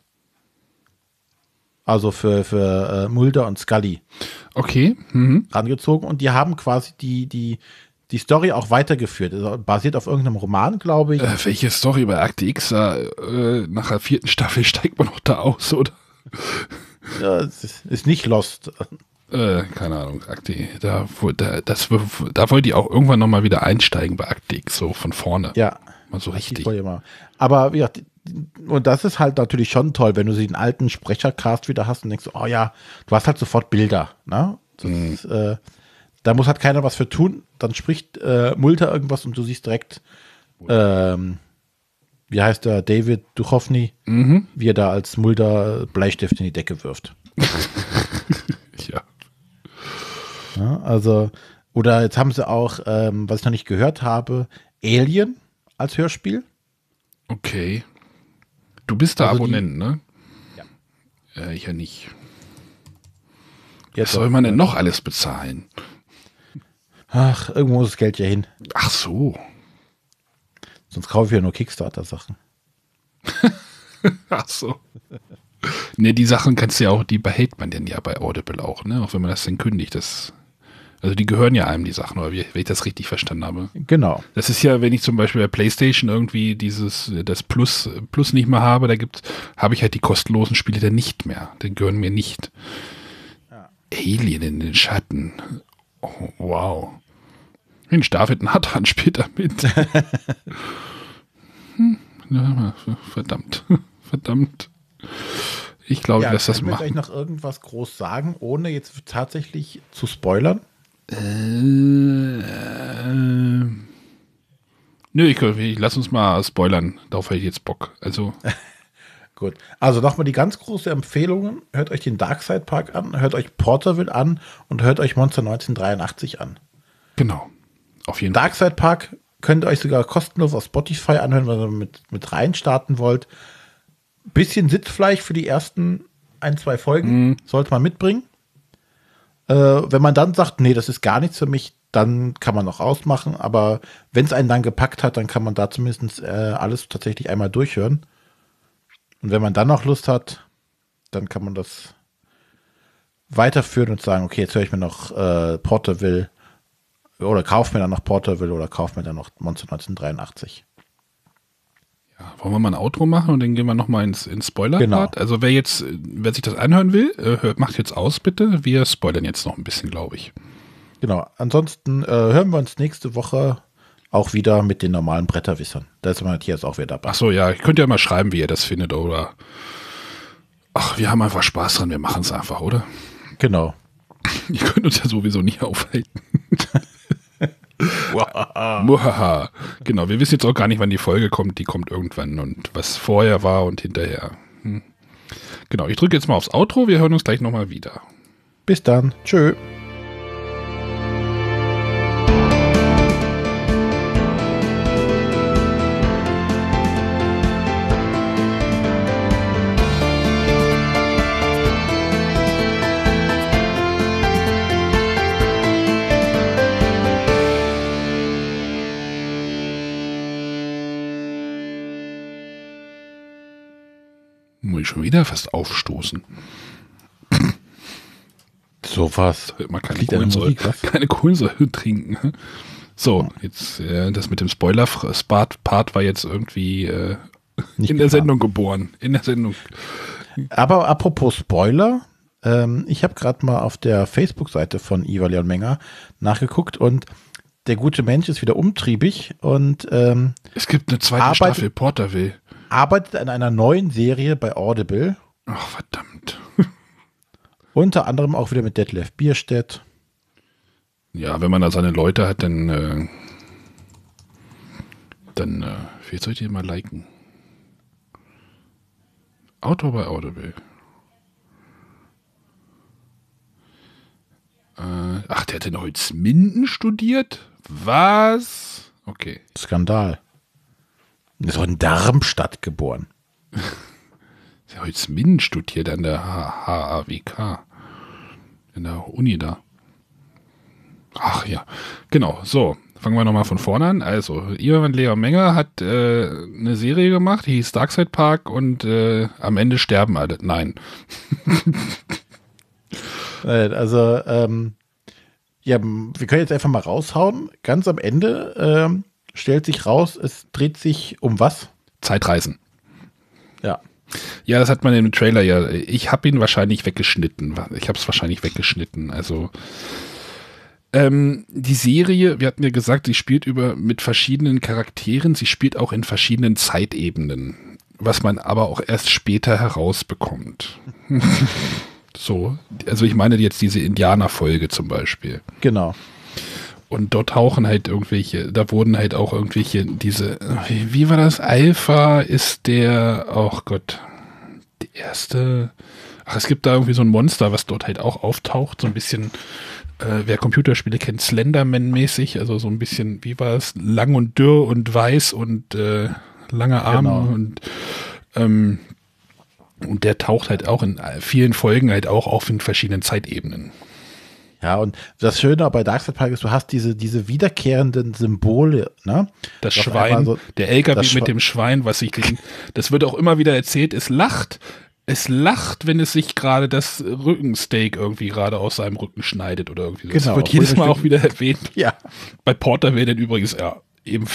Also für, für äh, Mulder und Scully. Okay. Mhm. Rangezogen und die haben quasi die, die, die Story auch weitergeführt. Also basiert auf irgendeinem Roman, glaube ich. Äh, welche Story bei Akte X? Äh, nach der vierten Staffel steigt man noch da aus, oder? Ja, es ist, ist nicht Lost. Äh, keine Ahnung, Akte, da, da, das, da wollte ich auch irgendwann nochmal wieder einsteigen bei Akte X, so von vorne. Ja. Mal so richtig. Aber ja, und das ist halt natürlich schon toll, wenn du den alten Sprechercast wieder hast und denkst, oh ja, du hast halt sofort Bilder. Ne? Das mhm. ist, äh, da muss halt keiner was für tun. Dann spricht äh, Mulder irgendwas und du siehst direkt, ähm, wie heißt der, David Duchovny, mhm. wie er da als Mulder Bleistift in die Decke wirft. ja. ja. Also, oder jetzt haben sie auch, ähm, was ich noch nicht gehört habe, Alien als Hörspiel. Okay. Du bist der also Abonnent, die, ne? Ja. Äh, ich ja nicht. Jetzt Was soll man denn noch alles bezahlen? Ach, irgendwo muss das Geld ja hin. Ach so. Sonst kaufe ich ja nur Kickstarter-Sachen. Ach so. Ne, die Sachen kannst du ja auch, die behält man denn ja bei Audible auch, ne? Auch wenn man das dann kündigt, das... Also die gehören ja einem, die Sachen, oder wie, wenn ich das richtig verstanden habe. Genau. Das ist ja, wenn ich zum Beispiel bei PlayStation irgendwie dieses, das Plus, Plus nicht mehr habe, da gibt, habe ich halt die kostenlosen Spiele dann nicht mehr. Die gehören mir nicht. Ja. Alien in den Schatten. Oh, wow. Mensch, David Nathan spielt da mit. hm, ja, verdammt, verdammt. Ich glaube, ja, dass das machen. machen. Können wir noch irgendwas groß sagen, ohne jetzt tatsächlich zu spoilern? Äh, äh, nö, ich, ich lass uns mal spoilern. Darauf hätte ich jetzt Bock. Also gut. Also nochmal die ganz große Empfehlung. Hört euch den Darkside Park an, hört euch Porterville an und hört euch Monster neunzehnhundertdreiundachtzig an. Genau. Auf jeden Fall. Darkside Park könnt ihr euch sogar kostenlos auf Spotify anhören, wenn ihr mit, mit rein starten wollt. Bisschen Sitzfleisch für die ersten ein, zwei Folgen mhm. sollte man mitbringen. Äh, wenn man dann sagt, nee, das ist gar nichts für mich, dann kann man noch ausmachen. Aber wenn es einen dann gepackt hat, dann kann man da zumindest äh, alles tatsächlich einmal durchhören. Und wenn man dann noch Lust hat, dann kann man das weiterführen und sagen, okay, jetzt höre ich mir noch äh, Porterville oder kauf mir dann noch Porterville oder kauf mir dann noch Monster neunzehnhundertdreiundachtzig. Ja, wollen wir mal ein Outro machen und dann gehen wir nochmal ins, ins Spoiler-Part? Genau. Also wer jetzt, wer sich das anhören will, äh, hört, macht jetzt aus bitte. Wir spoilern jetzt noch ein bisschen, glaube ich. Genau. Ansonsten äh, hören wir uns nächste Woche auch wieder mit den normalen Bretterwissern. Da ist Matthias auch wieder dabei. Ach so, ja. Ich könnte ja mal schreiben, wie ihr das findet, oder? Ach, wir haben einfach Spaß dran. Wir machen es einfach, oder? Genau. Ihr könnt uns ja sowieso nicht aufhalten. Muhaha. Genau, wir wissen jetzt auch gar nicht, wann die Folge kommt. Die kommt irgendwann und was vorher war und hinterher. Hm. Genau, ich drücke jetzt mal aufs Outro. Wir hören uns gleich nochmal wieder. Bis dann. Tschö. Muss ich schon wieder fast aufstoßen. So was. Man kann keine Kohlensäure, keine Kohlensäure trinken. So, jetzt äh, das mit dem Spoiler-Part war jetzt irgendwie äh, in der Sendung geboren. In der Sendung. Aber apropos Spoiler, ähm, ich habe gerade mal auf der Facebook-Seite von Iva Leon Menger nachgeguckt und der gute Mensch ist wieder umtriebig und ähm, es gibt eine zweite arbeitet, Staffel Porterville. Arbeitet an einer neuen Serie bei Audible. Ach, verdammt. Unter anderem auch wieder mit Detlef Bierstedt. Ja, wenn man da seine Leute hat, dann äh, dann äh, wie soll ich die mal liken? Autor bei Audible. Äh, ach, der hat in Holzminden studiert? Was? Okay. Skandal. Er ist auch in Darmstadt geboren. Der Holzminden studiert an der H A W K. In der Uni da. Ach ja. Genau, so. Fangen wir nochmal von vorne an. Also, Ivan Leon Menger hat äh, eine Serie gemacht, die hieß Darkside Park und äh, am Ende sterben alle. Nein. Also, ähm, ja, wir können jetzt einfach mal raushauen. Ganz am Ende ähm, stellt sich raus, es dreht sich um was? Zeitreisen. Ja. Ja, das hat man im Trailer ja. Ich habe ihn wahrscheinlich weggeschnitten. Ich habe es wahrscheinlich weggeschnitten. Also ähm, die Serie, wir hatten ja gesagt, sie spielt über mit verschiedenen Charakteren. Sie spielt auch in verschiedenen Zeitebenen, was man aber auch erst später herausbekommt. So, also ich meine jetzt diese Indianer-Folge zum Beispiel. Genau. Und dort tauchen halt irgendwelche, da wurden halt auch irgendwelche, diese, wie, wie war das? Alpha ist der, oh Gott, die erste, ach, es gibt da irgendwie so ein Monster, was dort halt auch auftaucht, so ein bisschen, äh, wer Computerspiele kennt, Slenderman-mäßig, also so ein bisschen, wie war es, lang und dürr und weiß und äh, lange Arme genau. und ähm, und der taucht halt auch in vielen Folgen halt auch auf in verschiedenen Zeitebenen. Ja, und das Schöne bei Darkside Park ist, du hast diese, diese wiederkehrenden Symbole, ne? Das Schwein, so, der L K W mit dem Schwein, was sich den, das wird auch immer wieder erzählt, es lacht, es lacht, wenn es sich gerade das Rückensteak irgendwie gerade aus seinem Rücken schneidet oder irgendwie so. Genau, das wird jedes Mal auch wieder erwähnt. Ja. Bei Porterville dann übrigens, ja,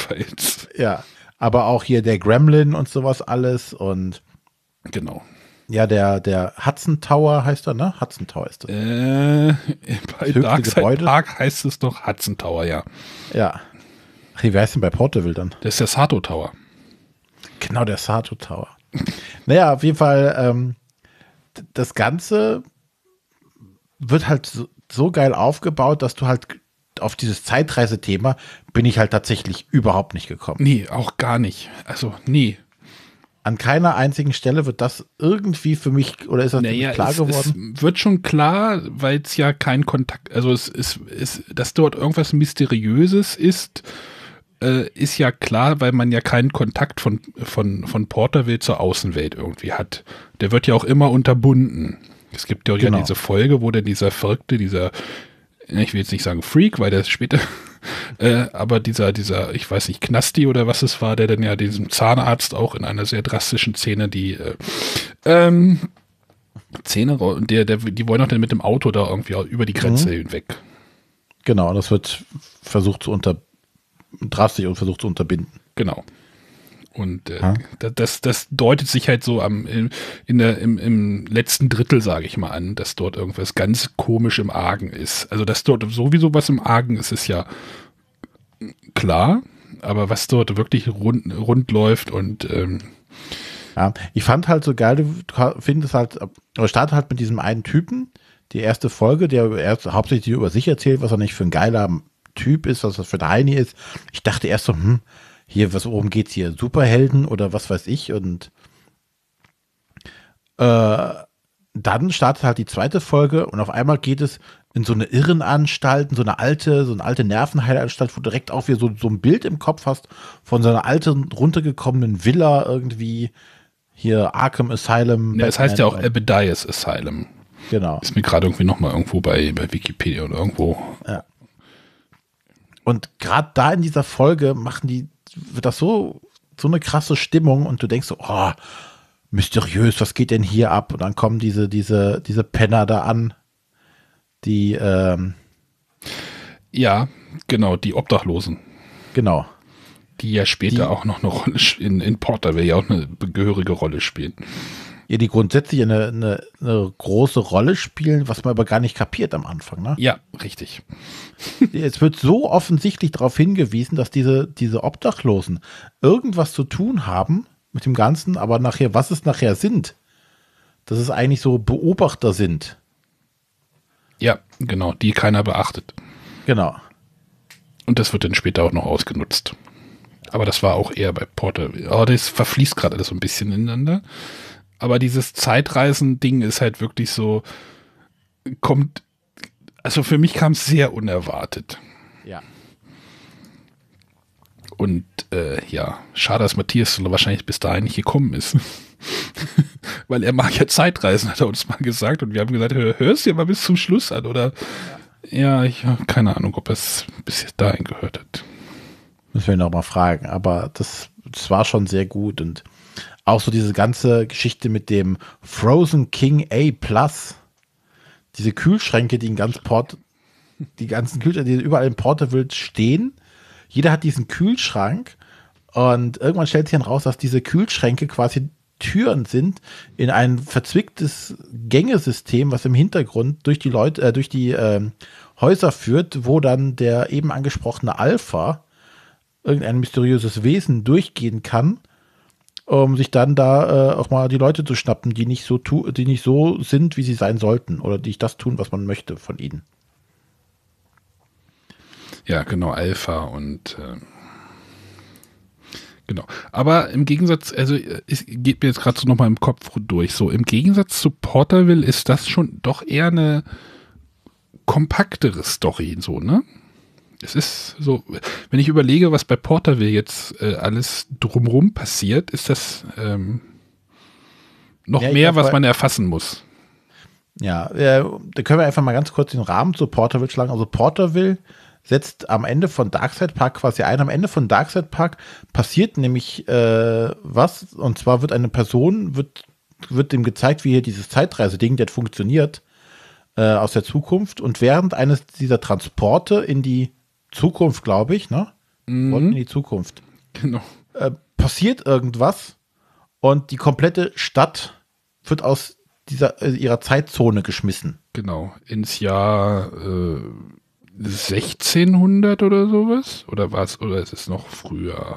ebenfalls. Ja, aber auch hier der Gremlin und sowas alles und genau. Ja, der, der Hudson Tower heißt er, ne? Hudson Tower ist das. Äh, bei Darkside Park heißt es doch Hudson Tower, ja. Ja. Ach, wie heißt denn bei Porterville dann? Das ist der Sato Tower. Genau, der Sato Tower. Naja, auf jeden Fall, ähm, das Ganze wird halt so, so geil aufgebaut, dass du halt auf dieses Zeitreisethema bin ich halt tatsächlich überhaupt nicht gekommen. Nee, auch gar nicht. Also, nee. An keiner einzigen Stelle wird das irgendwie für mich, oder ist das naja, klar es, geworden? Es wird schon klar, weil es ja kein Kontakt, also es ist, es, dass dort irgendwas Mysteriöses ist, äh, ist ja klar, weil man ja keinen Kontakt von, von, von Porterville zur Außenwelt irgendwie hat. Der wird ja auch immer unterbunden. Es gibt ja, genau. ja diese Folge, wo dann dieser Verrückte, dieser, ich will jetzt nicht sagen Freak, weil der ist später, äh, aber dieser, dieser, ich weiß nicht, Knasti oder was es war, der dann ja diesem Zahnarzt auch in einer sehr drastischen Szene die äh, ähm, Zähne, der, der, die wollen auch dann mit dem Auto da irgendwie über die Grenze mhm. hinweg. Genau, das wird versucht zu unter, drastisch und versucht zu unterbinden. Genau. Und äh, das, das deutet sich halt so am, in, in der, im, im letzten Drittel, sage ich mal, an, dass dort irgendwas ganz komisch im Argen ist. Also, dass dort sowieso was im Argen ist, ist ja klar, aber was dort wirklich rund, rund läuft und ähm, ja, ich fand halt so geil, du findest halt, oder startet halt mit diesem einen Typen, die erste Folge, der erst hauptsächlich über sich erzählt, was er nicht für ein geiler Typ ist, was er für ein Heini ist. Ich dachte erst so, hm, hier, was, worum geht's hier? Superhelden oder was weiß ich? Und äh, dann startet halt die zweite Folge und auf einmal geht es in so eine Irrenanstalt, in so eine alte, so eine alte Nervenheilanstalt, wo du direkt auch wieder so, so ein Bild im Kopf hast von so einer alten, runtergekommenen Villa irgendwie. Hier Arkham Asylum. Ja, es heißt ja auch Abedias Asylum. Genau. Ist mir gerade irgendwie nochmal irgendwo bei, bei Wikipedia oder irgendwo. Ja. Und gerade da in dieser Folge machen die wird das so, so eine krasse Stimmung und du denkst so, oh, mysteriös, was geht denn hier ab? Und dann kommen diese, diese, diese Penner da an, die, ähm, ja, genau, die Obdachlosen. Genau. Die ja später die, auch noch eine Rolle in, in Porterville ja auch eine gehörige Rolle spielen. Ja, die grundsätzlich eine, eine, eine große Rolle spielen, was man aber gar nicht kapiert am Anfang, ne? Ja, richtig. Es wird so offensichtlich darauf hingewiesen, dass diese, diese Obdachlosen irgendwas zu tun haben mit dem Ganzen, aber nachher, was es nachher sind, dass es eigentlich so Beobachter sind. Ja, genau, die keiner beachtet. Genau. Und das wird dann später auch noch ausgenutzt. Aber das war auch eher bei Porterville. Aber das verfließt gerade alles so ein bisschen ineinander. Aber dieses Zeitreisen-Ding ist halt wirklich so, kommt, also für mich kam es sehr unerwartet. Ja. Und äh, ja, schade, dass Matthias wahrscheinlich bis dahin nicht gekommen ist. Weil er mag ja Zeitreisen, hat er uns mal gesagt. Und wir haben gesagt, hör, hörst dir mal bis zum Schluss an, oder? Ja, ich habe keine Ahnung, ob er es bis dahin gehört hat. Müssen wir ihn noch mal fragen. Aber das, das war schon sehr gut und auch so diese ganze Geschichte mit dem Frozen King A Plus. Diese Kühlschränke, die in ganz Port, die ganzen Kühlschränke, die überall in Porterville stehen. Jeder hat diesen Kühlschrank und irgendwann stellt sich dann raus, dass diese Kühlschränke quasi Türen sind in ein verzwicktes Gängesystem, was im Hintergrund durch die Leute, äh, durch die äh, Häuser führt, wo dann der eben angesprochene Alpha, irgendein mysteriöses Wesen, durchgehen kann, um sich dann da äh, auch mal die Leute zu schnappen, die nicht so tu die nicht so sind, wie sie sein sollten oder die nicht das tun, was man möchte von ihnen. Ja, genau, Alpha und äh, genau. Aber im Gegensatz, also es geht mir jetzt gerade so nochmal im Kopf durch, so im Gegensatz zu Porterville ist das schon doch eher eine kompaktere Story, so, ne? Es ist so, wenn ich überlege, was bei Porterville jetzt äh, alles drumherum passiert, ist das ähm, noch ja, mehr, glaub, was man erfassen muss. Ja, äh, da können wir einfach mal ganz kurz den Rahmen zu Porterville schlagen. Also Porterville setzt am Ende von Darkside Park quasi ein. Am Ende von Darkside Park passiert nämlich äh, was, und zwar wird eine Person, wird, wird dem gezeigt, wie hier dieses Zeitreise-Ding, das funktioniert, äh, aus der Zukunft. Und während eines dieser Transporte in die Zukunft, glaube ich, ne? Mhm. Wollten in die Zukunft. Genau. Äh, passiert irgendwas und die komplette Stadt wird aus dieser, ihrer Zeitzone geschmissen. Genau, ins Jahr äh, sechzehnhundert oder sowas? Oder was? Oder ist es noch früher?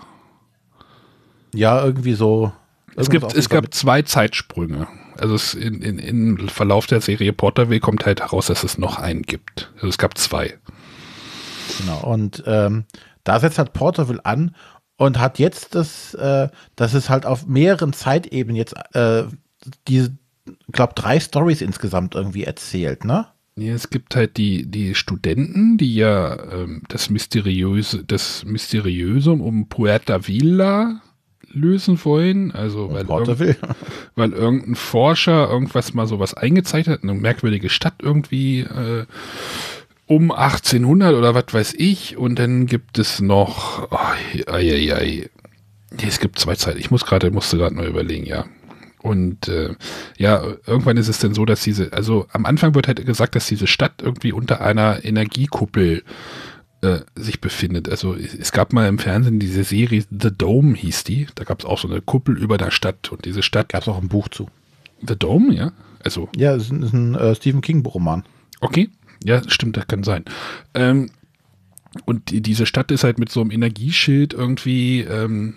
Ja, irgendwie so. Es, gibt, es gab zwei Zeitsprünge. Also es in, in, im Verlauf der Serie Porterville kommt halt heraus, dass es noch einen gibt. Also es gab zwei. Genau, und ähm, da setzt halt Porterville an und hat jetzt das, äh, dass es halt auf mehreren Zeitebenen jetzt äh, diese, ich glaube, drei Stories insgesamt irgendwie erzählt, ne? Ja, es gibt halt die, die Studenten, die ja ähm, das Mysteriöse, das Mysteriösum um Puerta Villa lösen wollen. Also weil, irgend, weil irgendein Forscher irgendwas mal sowas eingezeichnet hat, eine merkwürdige Stadt irgendwie äh, um achtzehnhundert oder was weiß ich. Und dann gibt es noch, oh, ai, ai, ai. Nee, es gibt zwei Zeiten. Ich muss gerade, musste gerade mal überlegen, ja. Und äh, ja, irgendwann ist es dann so, dass diese, also am Anfang wird halt gesagt, dass diese Stadt irgendwie unter einer Energiekuppel äh, sich befindet. Also es gab mal im Fernsehen diese Serie The Dome hieß die. Da gab es auch so eine Kuppel über der Stadt und diese Stadt. Gab es auch ein Buch zu. The Dome, ja? Also. Ja, es ist ein, ist ein äh, Stephen King-Roman. Okay, ja, stimmt, das kann sein. Ähm, und die, diese Stadt ist halt mit so einem Energieschild irgendwie ähm,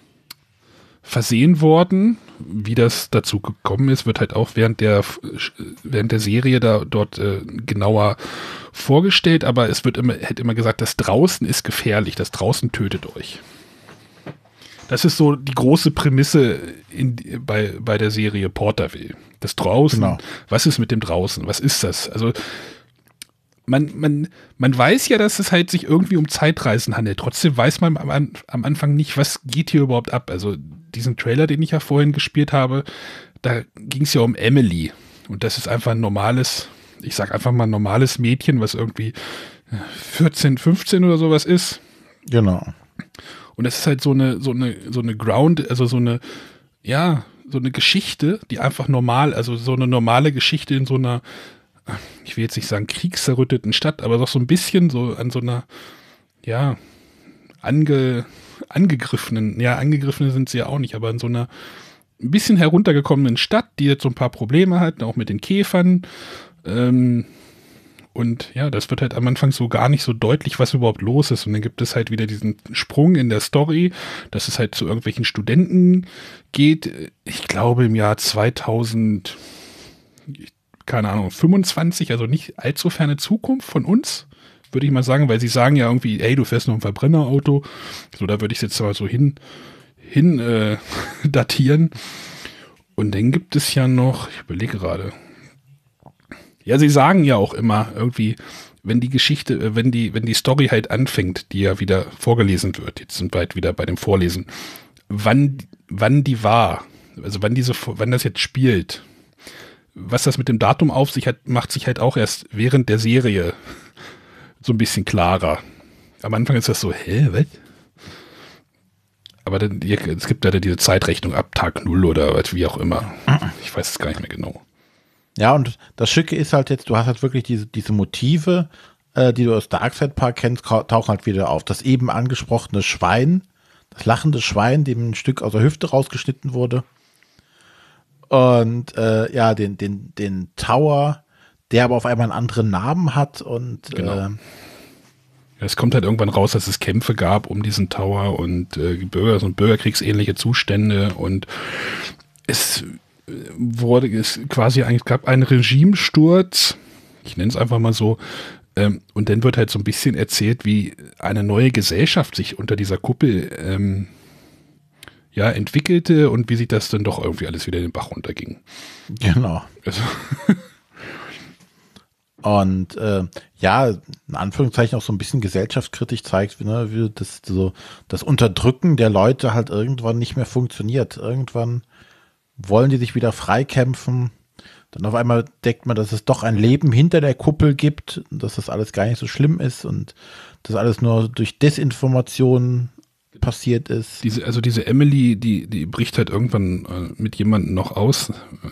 versehen worden. Wie das dazu gekommen ist, wird halt auch während der während der Serie da dort äh, genauer vorgestellt, aber es wird immer, hätte immer gesagt, das draußen ist gefährlich, das draußen tötet euch. Das ist so die große Prämisse in, bei, bei der Serie Porterville. Das draußen, genau. Was ist mit dem draußen? Was ist das? Also man, man, man weiß ja, dass es halt sich irgendwie um Zeitreisen handelt. Trotzdem weiß man am, am Anfang nicht, was geht hier überhaupt ab. Also diesen Trailer, den ich ja vorhin gespielt habe, da ging es ja um Emily. Und das ist einfach ein normales, ich sag einfach mal ein normales Mädchen, was irgendwie vierzehn, fünfzehn oder sowas ist. Genau. Und das ist halt so eine, so eine, so eine Ground, also so eine, ja, so eine Geschichte, die einfach normal, also so eine normale Geschichte in so einer, ich will jetzt nicht sagen kriegszerrütteten Stadt, aber doch so ein bisschen so an so einer, ja, ange, angegriffenen, ja, angegriffene sind sie ja auch nicht, aber in so einer ein bisschen heruntergekommenen Stadt, die jetzt so ein paar Probleme hat, auch mit den Käfern. Ähm, und ja, das wird halt am Anfang so gar nicht so deutlich, was überhaupt los ist. Und dann gibt es halt wieder diesen Sprung in der Story, dass es halt zu irgendwelchen Studenten geht. Ich glaube im Jahr zweitausend, keine Ahnung, fünfundzwanzig, also nicht allzu ferne Zukunft von uns, würde ich mal sagen, weil sie sagen ja irgendwie, ey, du fährst noch ein Verbrennerauto. So, da würde ich es jetzt mal so hin, hin äh, datieren. Und dann gibt es ja noch, ich überlege gerade, ja, sie sagen ja auch immer irgendwie, wenn die Geschichte, wenn die, wenn die Story halt anfängt, die ja wieder vorgelesen wird, jetzt sind wir halt wieder bei dem Vorlesen, wann, wann die war, also wann diese, wann das jetzt spielt, was das mit dem Datum auf sich hat, macht sich halt auch erst während der Serie so ein bisschen klarer. Am Anfang ist das so, hä, was? Aber dann, es gibt ja diese Zeitrechnung ab Tag Null oder wie auch immer. Ich weiß es gar nicht mehr genau. Ja, und das Schicke ist halt jetzt, du hast halt wirklich diese, diese Motive, äh, die du aus Darkside Park kennst, tauchen halt wieder auf. Das eben angesprochene Schwein, das lachende Schwein, dem ein Stück aus der Hüfte rausgeschnitten wurde. Und äh, ja, den, den, den Tower, der aber auf einmal einen anderen Namen hat. Und genau. äh, es kommt halt irgendwann raus, dass es Kämpfe gab um diesen Tower und äh, Bürger, so bürgerkriegsähnliche Zustände und es wurde es quasi eigentlich gab einen Regimesturz, ich nenne es einfach mal so, ähm, und dann wird halt so ein bisschen erzählt, wie eine neue Gesellschaft sich unter dieser Kuppel ähm, ja entwickelte und wie sich das dann doch irgendwie alles wieder in den Bach runterging. Genau. Also und äh, ja, in Anführungszeichen auch so ein bisschen gesellschaftskritisch zeigt, ne, wie das, so, das Unterdrücken der Leute halt irgendwann nicht mehr funktioniert. Irgendwann wollen die sich wieder freikämpfen. Dann auf einmal denkt man, dass es doch ein Leben hinter der Kuppel gibt, dass das alles gar nicht so schlimm ist und dass alles nur durch Desinformation passiert ist. Diese, also diese Emily, die, die bricht halt irgendwann äh, mit jemandem noch aus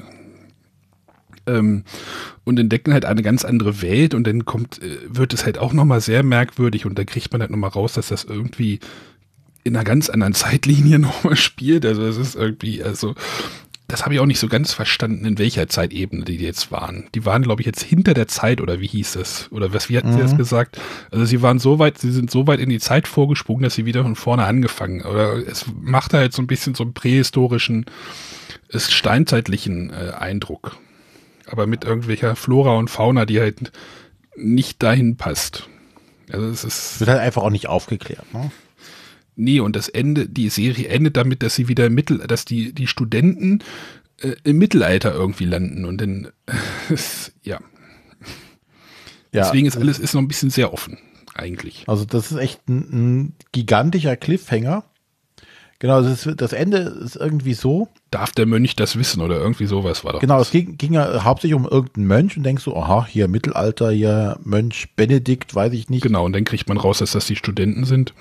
ähm, und entdecken halt eine ganz andere Welt und dann kommt, äh, wird es halt auch nochmal sehr merkwürdig und da kriegt man halt nochmal raus, dass das irgendwie in einer ganz anderen Zeitlinie nochmal spielt. Also es ist irgendwie, also das habe ich auch nicht so ganz verstanden, in welcher Zeitebene die jetzt waren. Die waren, glaube ich, jetzt hinter der Zeit, oder wie hieß es? Oder was, wie hatten mhm. sie das gesagt? Also sie waren so weit, sie sind so weit in die Zeit vorgesprungen, dass sie wieder von vorne angefangen. Oder es macht halt so ein bisschen so einen prähistorischen, ist steinzeitlichen äh, Eindruck. Aber mit irgendwelcher Flora und Fauna, die halt nicht dahin passt. Also es ist. Wird halt einfach auch nicht aufgeklärt, ne? Nee, und das Ende, die Serie endet damit, dass sie wieder im Mittel, dass die, die Studenten äh, im Mittelalter irgendwie landen und dann, äh, ja. ja. Deswegen ist alles ist noch ein bisschen sehr offen, eigentlich. Also das ist echt ein, ein gigantischer Cliffhanger. Genau, das, ist, das Ende ist irgendwie so. Darf der Mönch das wissen oder irgendwie sowas war doch. Genau, das. Es ging, ging ja hauptsächlich um irgendeinen Mönch und denkst so, aha, hier Mittelalter, hier Mönch Benedikt, weiß ich nicht. Genau, und dann kriegt man raus, dass das die Studenten sind.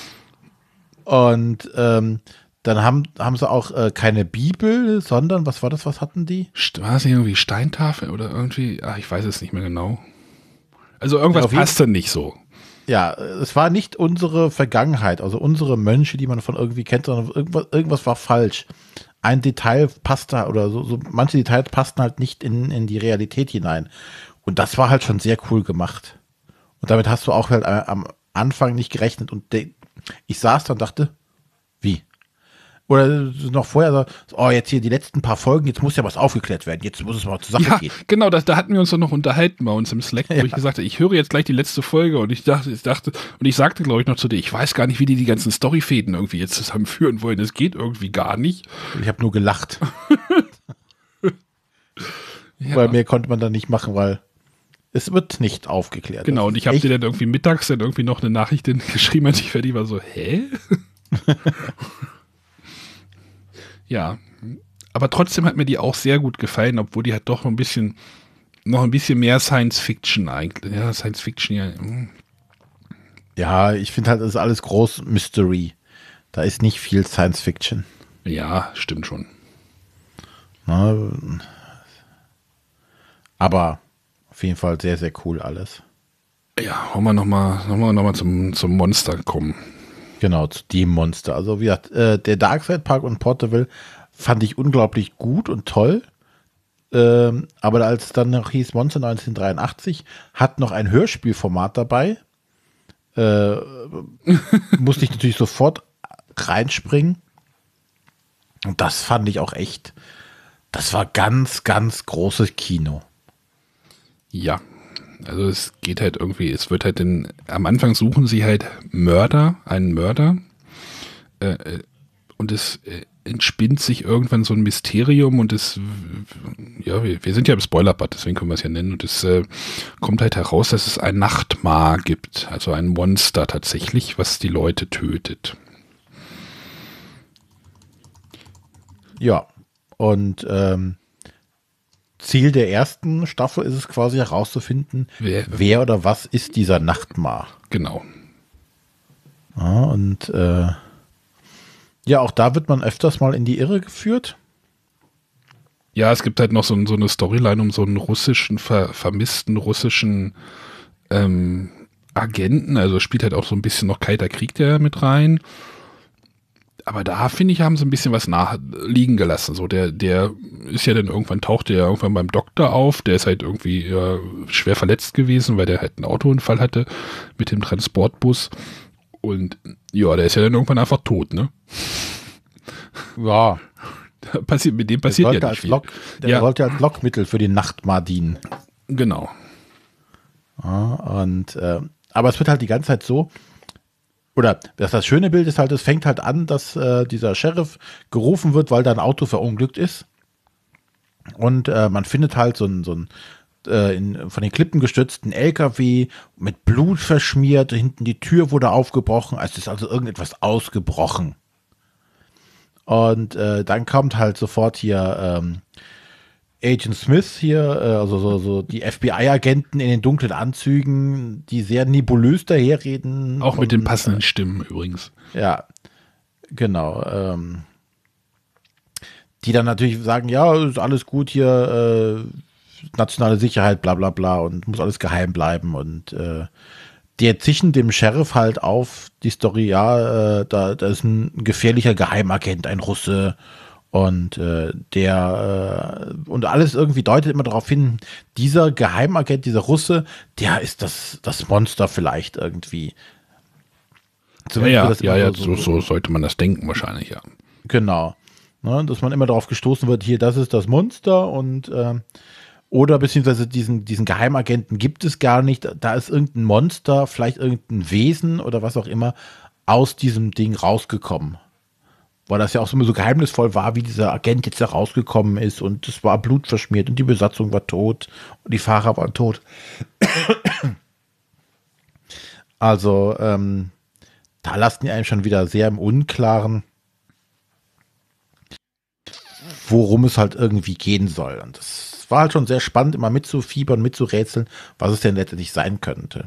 Und ähm, dann haben, haben sie auch äh, keine Bibel, sondern, was war das, was hatten die? War es irgendwie Steintafel oder irgendwie, ach, ich weiß es nicht mehr genau. Also irgendwas ja, passte nicht so. Ja, es war nicht unsere Vergangenheit, also unsere Mönche, die man von irgendwie kennt, sondern irgendwas, irgendwas war falsch. Ein Detail passte oder so, so manche Details passten halt nicht in, in die Realität hinein. Und das war halt schon sehr cool gemacht. Und damit hast du auch halt am Anfang nicht gerechnet. Und de, ich saß da und dachte, wie? Oder noch vorher, so, oh, jetzt hier die letzten paar Folgen, jetzt muss ja was aufgeklärt werden, jetzt muss es mal zur Sache ja, gehen. Genau, das, da hatten wir uns doch noch unterhalten bei uns im Slack, wo ja. ich gesagt habe, ich höre jetzt gleich die letzte Folge und ich dachte, ich dachte, und ich sagte, glaube ich, noch zu dir, ich weiß gar nicht, wie die die ganzen Storyfäden irgendwie jetzt zusammenführen wollen, das geht irgendwie gar nicht. Ich habe nur gelacht. ja. Weil mehr konnte man da nicht machen, weil es wird nicht aufgeklärt. Genau, und ich habe dir dann irgendwie mittags dann irgendwie noch eine Nachricht geschrieben, und ich die war so, hä? Ja, aber trotzdem hat mir die auch sehr gut gefallen, obwohl die halt doch ein bisschen, noch ein bisschen mehr Science-Fiction eigentlich, ja, Science-Fiction, ja. Ja, ich finde halt, das ist alles groß Mystery. Da ist nicht viel Science-Fiction. Ja, stimmt schon. Na, aber auf jeden Fall sehr, sehr cool alles. Ja, wollen wir nochmal noch mal, noch mal zum, zum Monster kommen. Genau, zu dem Monster. Also wie gesagt, äh, der Darkside Park und Porterville fand ich unglaublich gut und toll. Ähm, aber als es dann noch hieß Monster neunzehnhundertdreiundachtzig, hat noch ein Hörspielformat dabei. Äh, musste ich natürlich sofort reinspringen. Und das fand ich auch echt, das war ganz, ganz großes Kino. Ja. Also es geht halt irgendwie, es wird halt in, am Anfang suchen sie halt Mörder, einen Mörder äh, und es äh, entspinnt sich irgendwann so ein Mysterium und es, ja, wir, wir sind ja im Spoilerbad, deswegen können wir es ja nennen, und es äh, kommt halt heraus, dass es ein Nachtmar gibt, also ein Monster tatsächlich, was die Leute tötet. Ja, und ähm Ziel der ersten Staffel ist es quasi herauszufinden, wer, wer oder was ist dieser Nachtmar. Genau. Ja, und äh, ja, auch da wird man öfters mal in die Irre geführt. Ja, es gibt halt noch so, so eine Storyline um so einen russischen, ver, vermissten russischen ähm, Agenten. Also spielt halt auch so ein bisschen noch Kalter Krieg der mit rein. Aber da, finde ich, haben sie ein bisschen was nach liegen gelassen. So, der, der ist ja dann irgendwann, taucht der ja irgendwann beim Doktor auf. Der ist halt irgendwie ja, schwer verletzt gewesen, weil der halt einen Autounfall hatte mit dem Transportbus. Und ja, der ist ja dann irgendwann einfach tot, ne? Ja. Passiert, mit dem passiert ja nicht viel. Lok, der ja. sollte als Lockmittel für den Nachtmar dienen. Genau. Ja, und, äh, aber es wird halt die ganze Zeit so, oder das, das schöne Bild ist halt, es fängt halt an, dass äh, dieser Sheriff gerufen wird, weil da ein Auto verunglückt ist. Und äh, man findet halt so ein, so ein äh, in, von den Klippen gestützten L K W mit Blut verschmiert. Hinten die Tür wurde aufgebrochen. Es ist also irgendetwas ausgebrochen. Und äh, dann kommt halt sofort hier ähm, Agent Smith hier, äh, also so, so die F B I-Agenten in den dunklen Anzügen, die sehr nebulös daherreden. Auch und, mit den passenden äh, Stimmen übrigens. Ja, genau. Ähm, die dann natürlich sagen, ja, ist alles gut hier, äh, nationale Sicherheit, bla bla bla und muss alles geheim bleiben. Und äh, die zischen dem Sheriff halt auf die Story, ja, äh, da, da ist ein gefährlicher Geheimagent, ein Russe. Und äh, der äh, und alles irgendwie deutet immer darauf hin, dieser Geheimagent, dieser Russe, der ist das, das Monster vielleicht irgendwie. Zumindest ja, ja, ja so, so sollte man das denken wahrscheinlich, ja. Genau. Ne, dass man immer darauf gestoßen wird, hier, das ist das Monster und äh, oder beziehungsweise diesen, diesen Geheimagenten gibt es gar nicht, da ist irgendein Monster, vielleicht irgendein Wesen oder was auch immer aus diesem Ding rausgekommen. Weil das ja auch so, so geheimnisvoll war, wie dieser Agent jetzt da rausgekommen ist und es war blutverschmiert und die Besatzung war tot und die Fahrer waren tot. Also, ähm, da lassen die einem schon wieder sehr im Unklaren, worum es halt irgendwie gehen soll. Und das war halt schon sehr spannend, immer mitzufiebern, mitzurätseln, was es denn letztendlich sein könnte.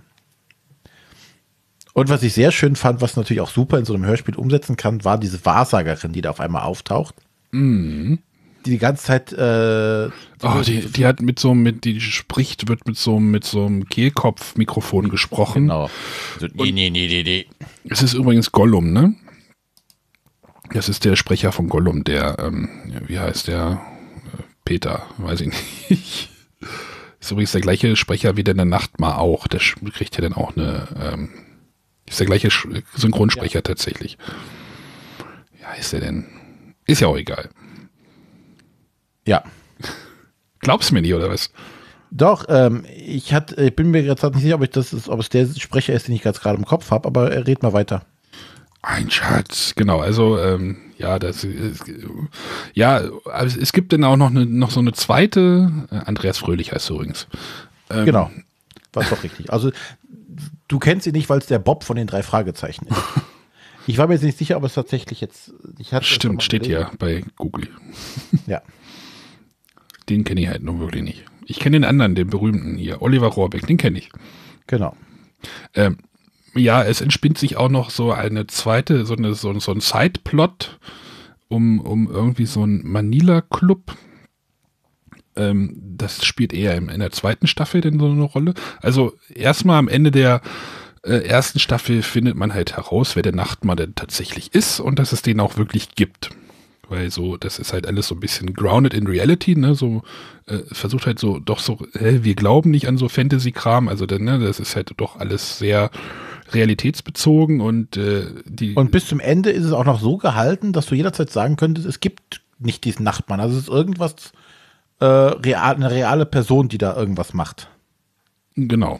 Und was ich sehr schön fand, was natürlich auch super in so einem Hörspiel umsetzen kann, war diese Wahrsagerin, die da auf einmal auftaucht. Mhm. Die die ganze Zeit äh, die, oh, die, die hat mit so mit die spricht wird mit so mit so einem Kehlkopfmikrofon gesprochen. Genau. So, nee, nee, nee, nee, nee. Es ist übrigens Gollum, ne? Das ist der Sprecher von Gollum, der ähm, wie heißt der Peter, weiß ich nicht. Ist übrigens der gleiche Sprecher wie der in der Nachtmar auch. Der kriegt ja dann auch eine ähm, ist der gleiche Synchronsprecher ja. tatsächlich. Wie heißt der denn? Ist ja auch egal. Ja. Glaubst du mir nicht, oder was? Doch, ähm, ich, hat, ich bin mir gerade nicht sicher, ob, ich das ist, ob es der Sprecher ist, den ich gerade im Kopf habe, aber red mal weiter. Ein Schatz, genau, also ähm, ja, das ist, ja, also es gibt dann auch noch, eine, noch so eine zweite, äh, Andreas Fröhlich heißt übrigens. Ähm, genau, war doch richtig. Also du kennst ihn nicht, weil es der Bob von den drei Fragezeichen ist. Ich war mir jetzt nicht sicher, ob es tatsächlich jetzt... Ich hatte Stimmt, steht ja bei Google. Ja. Den kenne ich halt noch wirklich nicht. Ich kenne den anderen, den berühmten hier, Oliver Rohrbeck, den kenne ich. Genau. Ähm, ja, es entspinnt sich auch noch so eine zweite, so, eine, so, so ein Sideplot um, um irgendwie so einen Manila-Club. Ähm, das spielt eher in, in der zweiten Staffel denn so eine Rolle. Also erstmal am Ende der äh, ersten Staffel findet man halt heraus, wer der Nachtmar denn tatsächlich ist und dass es den auch wirklich gibt. Weil so, das ist halt alles so ein bisschen grounded in reality, ne, so äh, versucht halt so, doch so, hä, wir glauben nicht an so Fantasy-Kram, also dann, ne, das ist halt doch alles sehr realitätsbezogen und äh, die... Und bis zum Ende ist es auch noch so gehalten, dass du jederzeit sagen könntest, es gibt nicht diesen Nachtmann, also es ist irgendwas, äh, real, eine reale Person, die da irgendwas macht. Genau.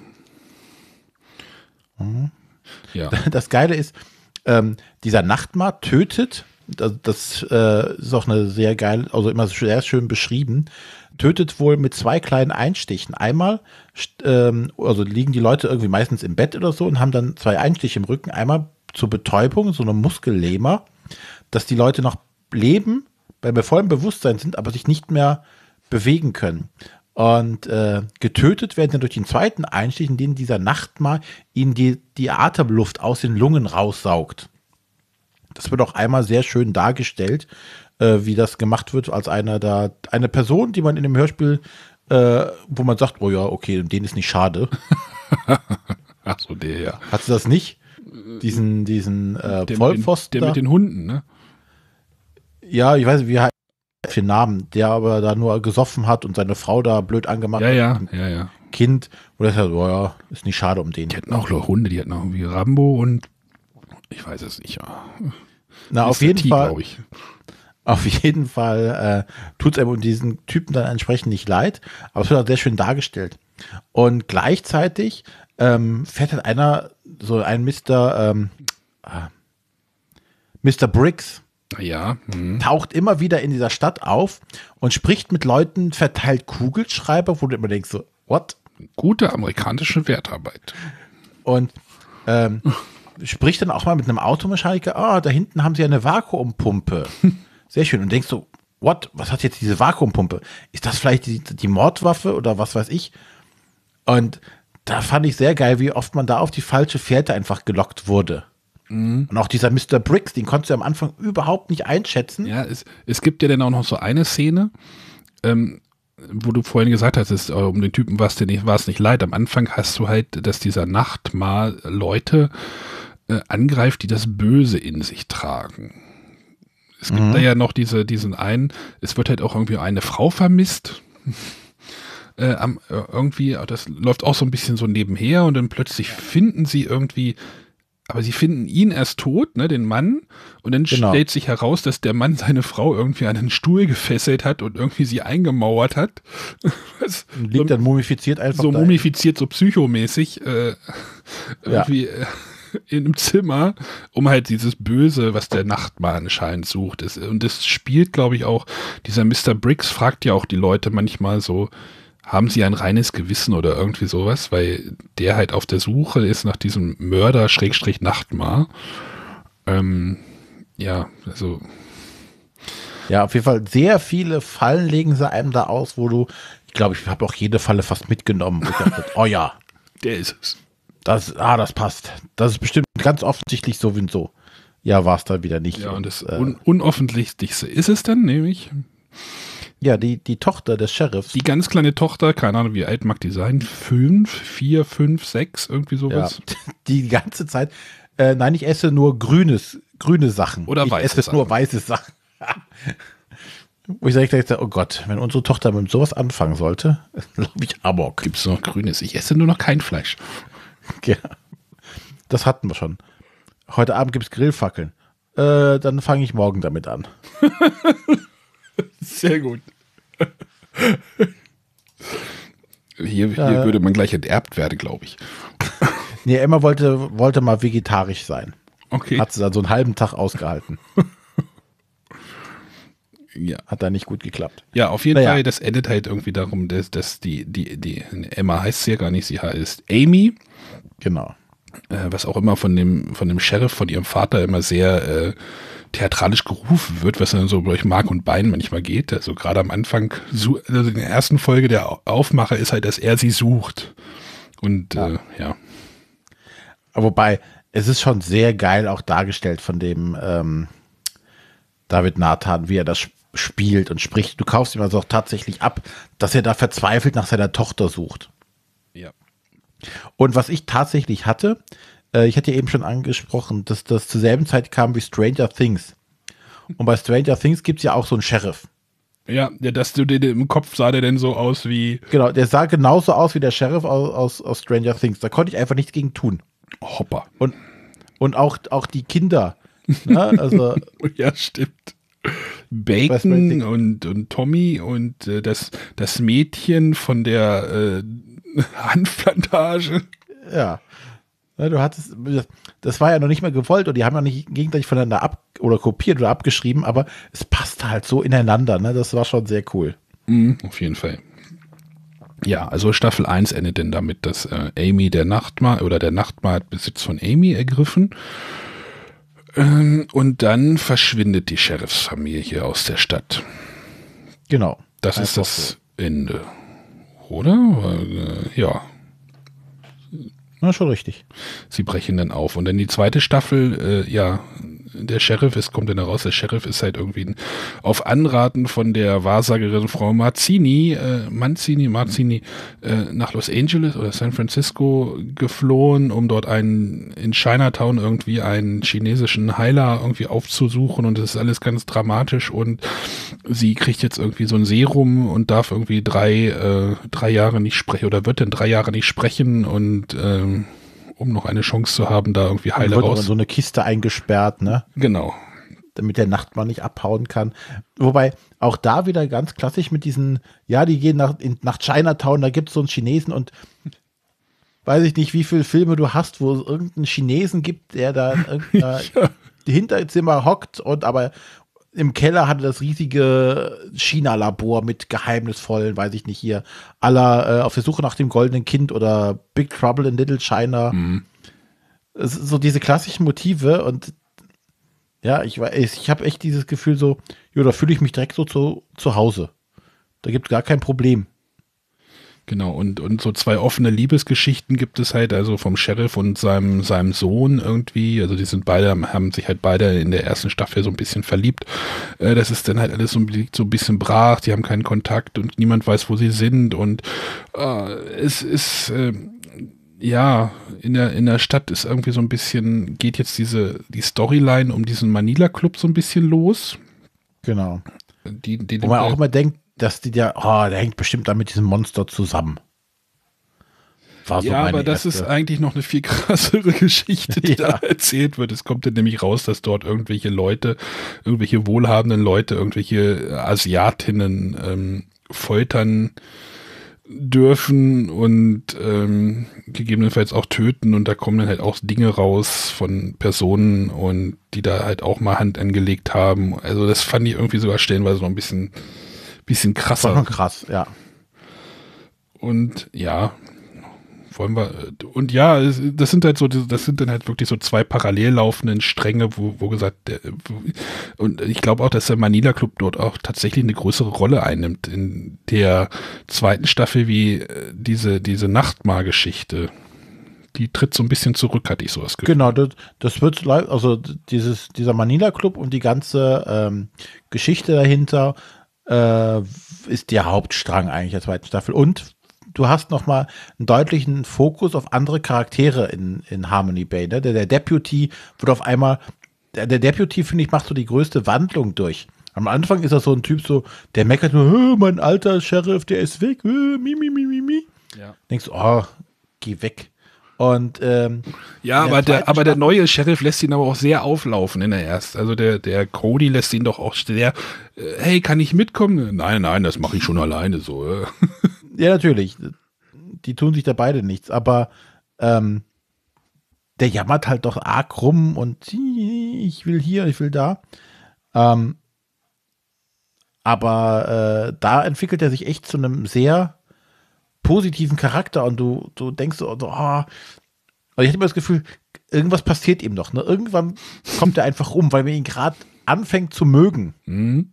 Mhm. Ja. Das Geile ist, ähm, dieser Nachtmar tötet, das, das äh, ist auch eine sehr geil, also immer sehr schön beschrieben, tötet wohl mit zwei kleinen Einstichen. Einmal, ähm, also liegen die Leute irgendwie meistens im Bett oder so und haben dann zwei Einstiche im Rücken. Einmal zur Betäubung, so eine Muskellähmer, dass die Leute noch leben, bei vollem Bewusstsein sind, aber sich nicht mehr bewegen können. Und äh, getötet werden dann durch den zweiten Einstich, in dem dieser Nachtmar ihnen die, die Atemluft aus den Lungen raussaugt. Das wird auch einmal sehr schön dargestellt, äh, wie das gemacht wird, als einer da, eine Person, die man in dem Hörspiel, äh, wo man sagt, oh ja, okay, denen ist nicht schade. Ach so, der, ja. Hast du das nicht? Diesen, diesen äh, der Vollpfosten. Mit den, der mit den Hunden, ne? Ja, ich weiß nicht, wie heißt der für Namen, der aber da nur gesoffen hat und seine Frau da blöd angemacht ja, ja, hat. Ja, ja. Kind, wo der sagt, oh ja, ist nicht schade um den. Die hatten auch noch Hunde, die hatten auch irgendwie Rambo und ich weiß es nicht, ja. Na, auf jeden Fall, ich. auf jeden Fall äh, tut es einem um diesen Typen dann entsprechend nicht leid, aber es wird auch sehr schön dargestellt. Und gleichzeitig ähm, fährt halt einer, so ein Mister Ähm, äh, Mister Briggs, ja, hm. taucht immer wieder in dieser Stadt auf und spricht mit Leuten, verteilt Kugelschreiber, wo du immer denkst so, what? Gute amerikanische Wertarbeit. Und ähm, spricht dann auch mal mit einem Automechaniker, ah, da hinten haben sie eine Vakuumpumpe. Sehr schön. Und denkst so, what, was hat jetzt diese Vakuumpumpe? Ist das vielleicht die, die Mordwaffe oder was weiß ich? Und da fand ich sehr geil, wie oft man da auf die falsche Fährte einfach gelockt wurde. Mhm. Und auch dieser Mister Briggs, den konntest du am Anfang überhaupt nicht einschätzen. Ja, es, es gibt ja dann auch noch so eine Szene, ähm, wo du vorhin gesagt hast, es, um den Typen war es dir nicht, war es nicht leid. Am Anfang hast du halt, dass dieser Nachtmar Leute äh, angreift, die das Böse in sich tragen. Es gibt Mhm. da ja noch diese, diesen einen, es wird halt auch irgendwie eine Frau vermisst. Äh, am, äh, irgendwie, das läuft auch so ein bisschen so nebenher und dann plötzlich finden sie irgendwie, aber sie finden ihn erst tot, ne, den Mann, und dann Genau. stellt sich heraus, dass der Mann seine Frau irgendwie an einen Stuhl gefesselt hat und irgendwie sie eingemauert hat. Was, Liegt dann mumifiziert einfach so da. mumifiziert, so psychomäßig, äh, irgendwie äh, in einem Zimmer, um halt dieses Böse, was der Nachtmann anscheinend sucht. Ist. Und das spielt, glaube ich, auch, dieser Mister Briggs fragt ja auch die Leute manchmal so, haben sie ein reines Gewissen oder irgendwie sowas, weil der halt auf der Suche ist nach diesem Mörder Schrägstrich Nachtmar. Ähm, ja, also. Ja, auf jeden Fall sehr viele Fallen legen sie einem da aus, wo du, ich glaube, ich habe auch jede Falle fast mitgenommen. Wo ich dachte, oh ja. Der ist es. Das, ah, das passt. Das ist bestimmt ganz offensichtlich so und so. Ja, war es da wieder nicht. Ja, und das äh, un unoffensichtlichste ist es dann, nämlich. Ja, die, die Tochter des Sheriffs. Die ganz kleine Tochter, keine Ahnung, wie alt mag die sein? Fünf, vier, fünf, sechs, irgendwie sowas? Ja, die ganze Zeit. Äh, nein, ich esse nur grünes, grüne Sachen. Oder ich weiße esse Sachen. nur weiße Sachen. Wo ich sage, oh Gott, wenn unsere Tochter mit sowas anfangen sollte, glaube ich Amok. Gibt es noch grünes? Ich esse nur noch kein Fleisch. Ja, das hatten wir schon. Heute Abend gibt es Grillfackeln. Äh, dann fange ich morgen damit an. Sehr gut. Hier, hier Ja. würde man gleich enterbt werden, glaube ich. Nee, Emma wollte, wollte mal vegetarisch sein. Okay. Hat sie dann so einen halben Tag ausgehalten. Ja. Hat da nicht gut geklappt. Ja, auf jeden Naja. Fall, das endet halt irgendwie darum, dass, dass die, die, die, Emma heißt sie ja gar nicht, sie heißt Amy. Genau. Äh, was auch immer von dem, von dem Sheriff, von ihrem Vater immer sehr äh, theatralisch gerufen wird, was dann so durch Mark und Bein manchmal geht. Also gerade am Anfang, so, also in der ersten Folge der Aufmacher ist halt, dass er sie sucht. Und ja. Äh, ja. Wobei, es ist schon sehr geil auch dargestellt von dem ähm, David Nathan, wie er das spielt und spricht. Du kaufst ihm also auch tatsächlich ab, dass er da verzweifelt nach seiner Tochter sucht. Ja. Und was ich tatsächlich hatte, äh, ich hatte ja eben schon angesprochen, dass das zur selben Zeit kam wie Stranger Things. Und bei Stranger Things gibt es ja auch so einen Sheriff. Ja, ja, dass du den im Kopf sah der denn so aus wie. Genau, der sah genauso aus wie der Sheriff aus, aus, aus Stranger Things. Da konnte ich einfach nichts gegen tun. Hopper. Und, und auch, auch die Kinder. Ne? Also, ja, stimmt. Bacon und, und Tommy und äh, das, das Mädchen von der äh, Hanfplantage. Ja. Ja, du hattest, das war ja noch nicht mehr gewollt und die haben ja nicht gegenseitig voneinander ab oder kopiert oder abgeschrieben, aber es passte halt so ineinander, ne? Das war schon sehr cool. Mhm, auf jeden Fall. Ja, also Staffel eins endet denn damit, dass äh, Amy der Nachtmar oder der Nachtmar hat Besitz von Amy ergriffen. Ähm, und dann verschwindet die Sheriffsfamilie aus der Stadt. Genau. Das ist das Ende. Oder? Weil, äh, ja. Na, schon richtig. Sie brechen dann auf. Und dann die zweite Staffel, äh, ja, der Sheriff ist, kommt dann heraus, der Sheriff ist halt irgendwie auf Anraten von der Wahrsagerin Frau Mazzini, äh, Manzini, Mazzini, äh, nach Los Angeles oder San Francisco geflohen, um dort einen, in Chinatown irgendwie einen chinesischen Heiler irgendwie aufzusuchen und das ist alles ganz dramatisch und sie kriegt jetzt irgendwie so ein Serum und darf irgendwie drei, äh, drei Jahre nicht sprechen oder wird dann drei Jahre nicht sprechen und, ähm, um noch eine Chance zu haben, da irgendwie heile raus. raus. In so eine Kiste eingesperrt, ne? Genau. Damit der Nachtmann nicht abhauen kann. Wobei auch da wieder ganz klassisch mit diesen, ja, die gehen nach, in, nach Chinatown, da gibt es so einen Chinesen und weiß ich nicht, wie viele Filme du hast, wo es irgendeinen Chinesen gibt, der da in irgendeinem ja. Hinterzimmer hockt und aber im Keller hatte das riesige China-Labor mit geheimnisvollen, weiß ich nicht, hier, aller äh, auf der Suche nach dem goldenen Kind oder Big Trouble in Little China. Mhm. Es ist so diese klassischen Motive und ja, ich weiß, ich habe echt dieses Gefühl so, ja, da fühle ich mich direkt so zu, zu Hause. Da gibt es gar kein Problem. Genau, und, und so zwei offene Liebesgeschichten gibt es halt, also vom Sheriff und seinem, seinem Sohn irgendwie, also die sind beide, haben sich halt beide in der ersten Staffel so ein bisschen verliebt. Äh, das ist dann halt alles so, so ein bisschen brach, die haben keinen Kontakt und niemand weiß, wo sie sind und äh, es ist, äh, ja, in der, in der Stadt ist irgendwie so ein bisschen, geht jetzt diese, die Storyline um diesen Manila-Club so ein bisschen los. Genau. Die, die, Wo man auch immer denkt, dass die ja, oh, der hängt bestimmt da mit diesem Monster zusammen. War so ja, aber das erste. Ist eigentlich noch eine viel krassere Geschichte, die ja. da erzählt wird. Es kommt dann nämlich raus, dass dort irgendwelche Leute, irgendwelche wohlhabenden Leute, irgendwelche Asiatinnen ähm, foltern dürfen und ähm, gegebenenfalls auch töten, und da kommen dann halt auch Dinge raus von Personen, und die da halt auch mal Hand angelegt haben. Also das fand ich irgendwie sogar stellenweise noch ein bisschen, bisschen krasser. Das war schon krass, ja. Und ja, wollen wir, und ja, das sind halt so, das sind dann halt wirklich so zwei parallel laufenden Stränge, wo, wo gesagt, und ich glaube auch, dass der Manila Club dort auch tatsächlich eine größere Rolle einnimmt in der zweiten Staffel, wie diese, diese Nachtmar-Geschichte. Die tritt so ein bisschen zurück, hatte ich so das Gefühl. Genau, das, das wird, also dieses, dieser Manila Club und die ganze ähm, Geschichte dahinter äh, ist der Hauptstrang eigentlich der zweiten Staffel, und du hast nochmal einen deutlichen Fokus auf andere Charaktere in, in Harmony Bay. Ne? Der, der Deputy wird auf einmal, der, der Deputy, finde ich, macht so die größte Wandlung durch. Am Anfang ist er so ein Typ, so, der meckert nur, mein alter Sheriff, der ist weg, mi, mi, mi, mi, mi. Ja. Denkst du, oh, geh weg. Und, ähm, ja, aber der, aber der neue Sheriff lässt ihn aber auch sehr auflaufen in der ersten. Also der, der Cody lässt ihn doch auch sehr, äh, hey, kann ich mitkommen? Nein, nein, das mache ich schon alleine so. Äh. Ja, natürlich. Die tun sich da beide nichts, aber ähm, der jammert halt doch arg rum und ich will hier, ich will da. Ähm, aber äh, da entwickelt er sich echt zu einem sehr positiven Charakter, und du, du denkst so, oh, aber ich hatte immer das Gefühl, irgendwas passiert ihm doch. Ne? Irgendwann kommt er einfach rum, weil man ihn gerade anfängt zu mögen. Mhm.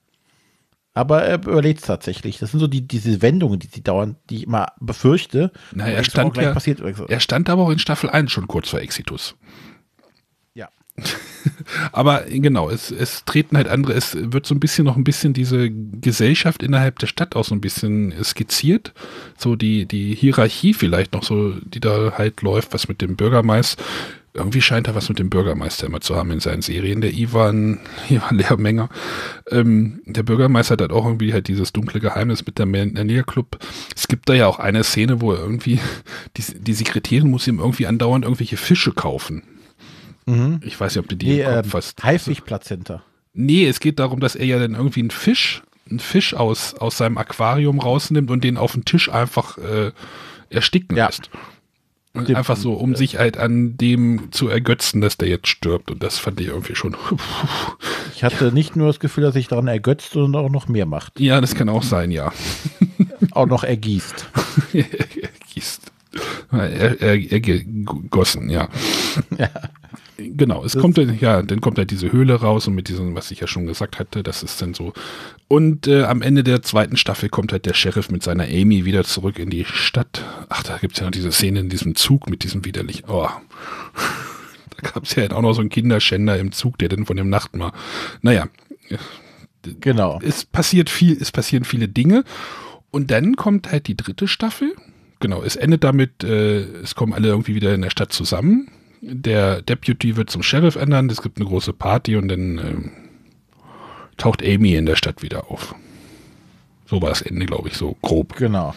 Aber er überlebt es tatsächlich. Das sind so die, diese Wendungen, die sie dauern, die ich immer befürchte. Na, er, stand ja, passiert. er stand aber auch in Staffel eins schon kurz vor Exitus. Ja. Aber genau, es, es treten halt andere, es wird so ein bisschen noch ein bisschen diese Gesellschaft innerhalb der Stadt auch so ein bisschen skizziert. So die, die Hierarchie vielleicht noch so, die da halt läuft, was mit dem Bürgermeister. Irgendwie scheint er was mit dem Bürgermeister immer zu haben in seinen Serien, der Ivan, Ivan Lehrmenger. Ähm, der Bürgermeister hat halt auch irgendwie halt dieses dunkle Geheimnis mit der Manila Club. Es gibt da ja auch eine Szene, wo er irgendwie, die, die Sekretärin muss ihm irgendwie andauernd irgendwelche Fische kaufen. Mhm. Ich weiß nicht, ob du die nee, im Kopf ähm, hast. Haifischplazenta. Nee, es geht darum, dass er ja dann irgendwie einen Fisch, einen Fisch aus, aus seinem Aquarium rausnimmt und den auf den Tisch einfach äh, ersticken ja. lässt. Und einfach so, um sich halt an dem zu ergötzen, dass der jetzt stirbt. Und das fand ich irgendwie schon. Ich hatte nicht nur das Gefühl, dass sich daran ergötzt, sondern auch noch mehr macht. Ja, das kann auch sein, ja. Auch noch ergießt. ergießt. Er, er, er gegossen, ja. Ja. Genau, es das kommt dann, ja, dann kommt halt diese Höhle raus, und mit diesem, was ich ja schon gesagt hatte, das ist dann so. Und äh, am Ende der zweiten Staffel kommt halt der Sheriff mit seiner Amy wieder zurück in die Stadt. Ach, da gibt es ja noch diese Szene in diesem Zug mit diesem widerlichen, oh. Da gab es ja halt auch noch so einen Kinderschänder im Zug, der dann von dem Nachtmar. Naja. Genau. Es passiert viel, es passieren viele Dinge. Und dann kommt halt die dritte Staffel. Genau, es endet damit, äh, es kommen alle irgendwie wieder in der Stadt zusammen. Der Deputy wird zum Sheriff ernannt, es gibt eine große Party, und dann äh, taucht Amy in der Stadt wieder auf. So war das Ende, glaube ich, so grob. Genau.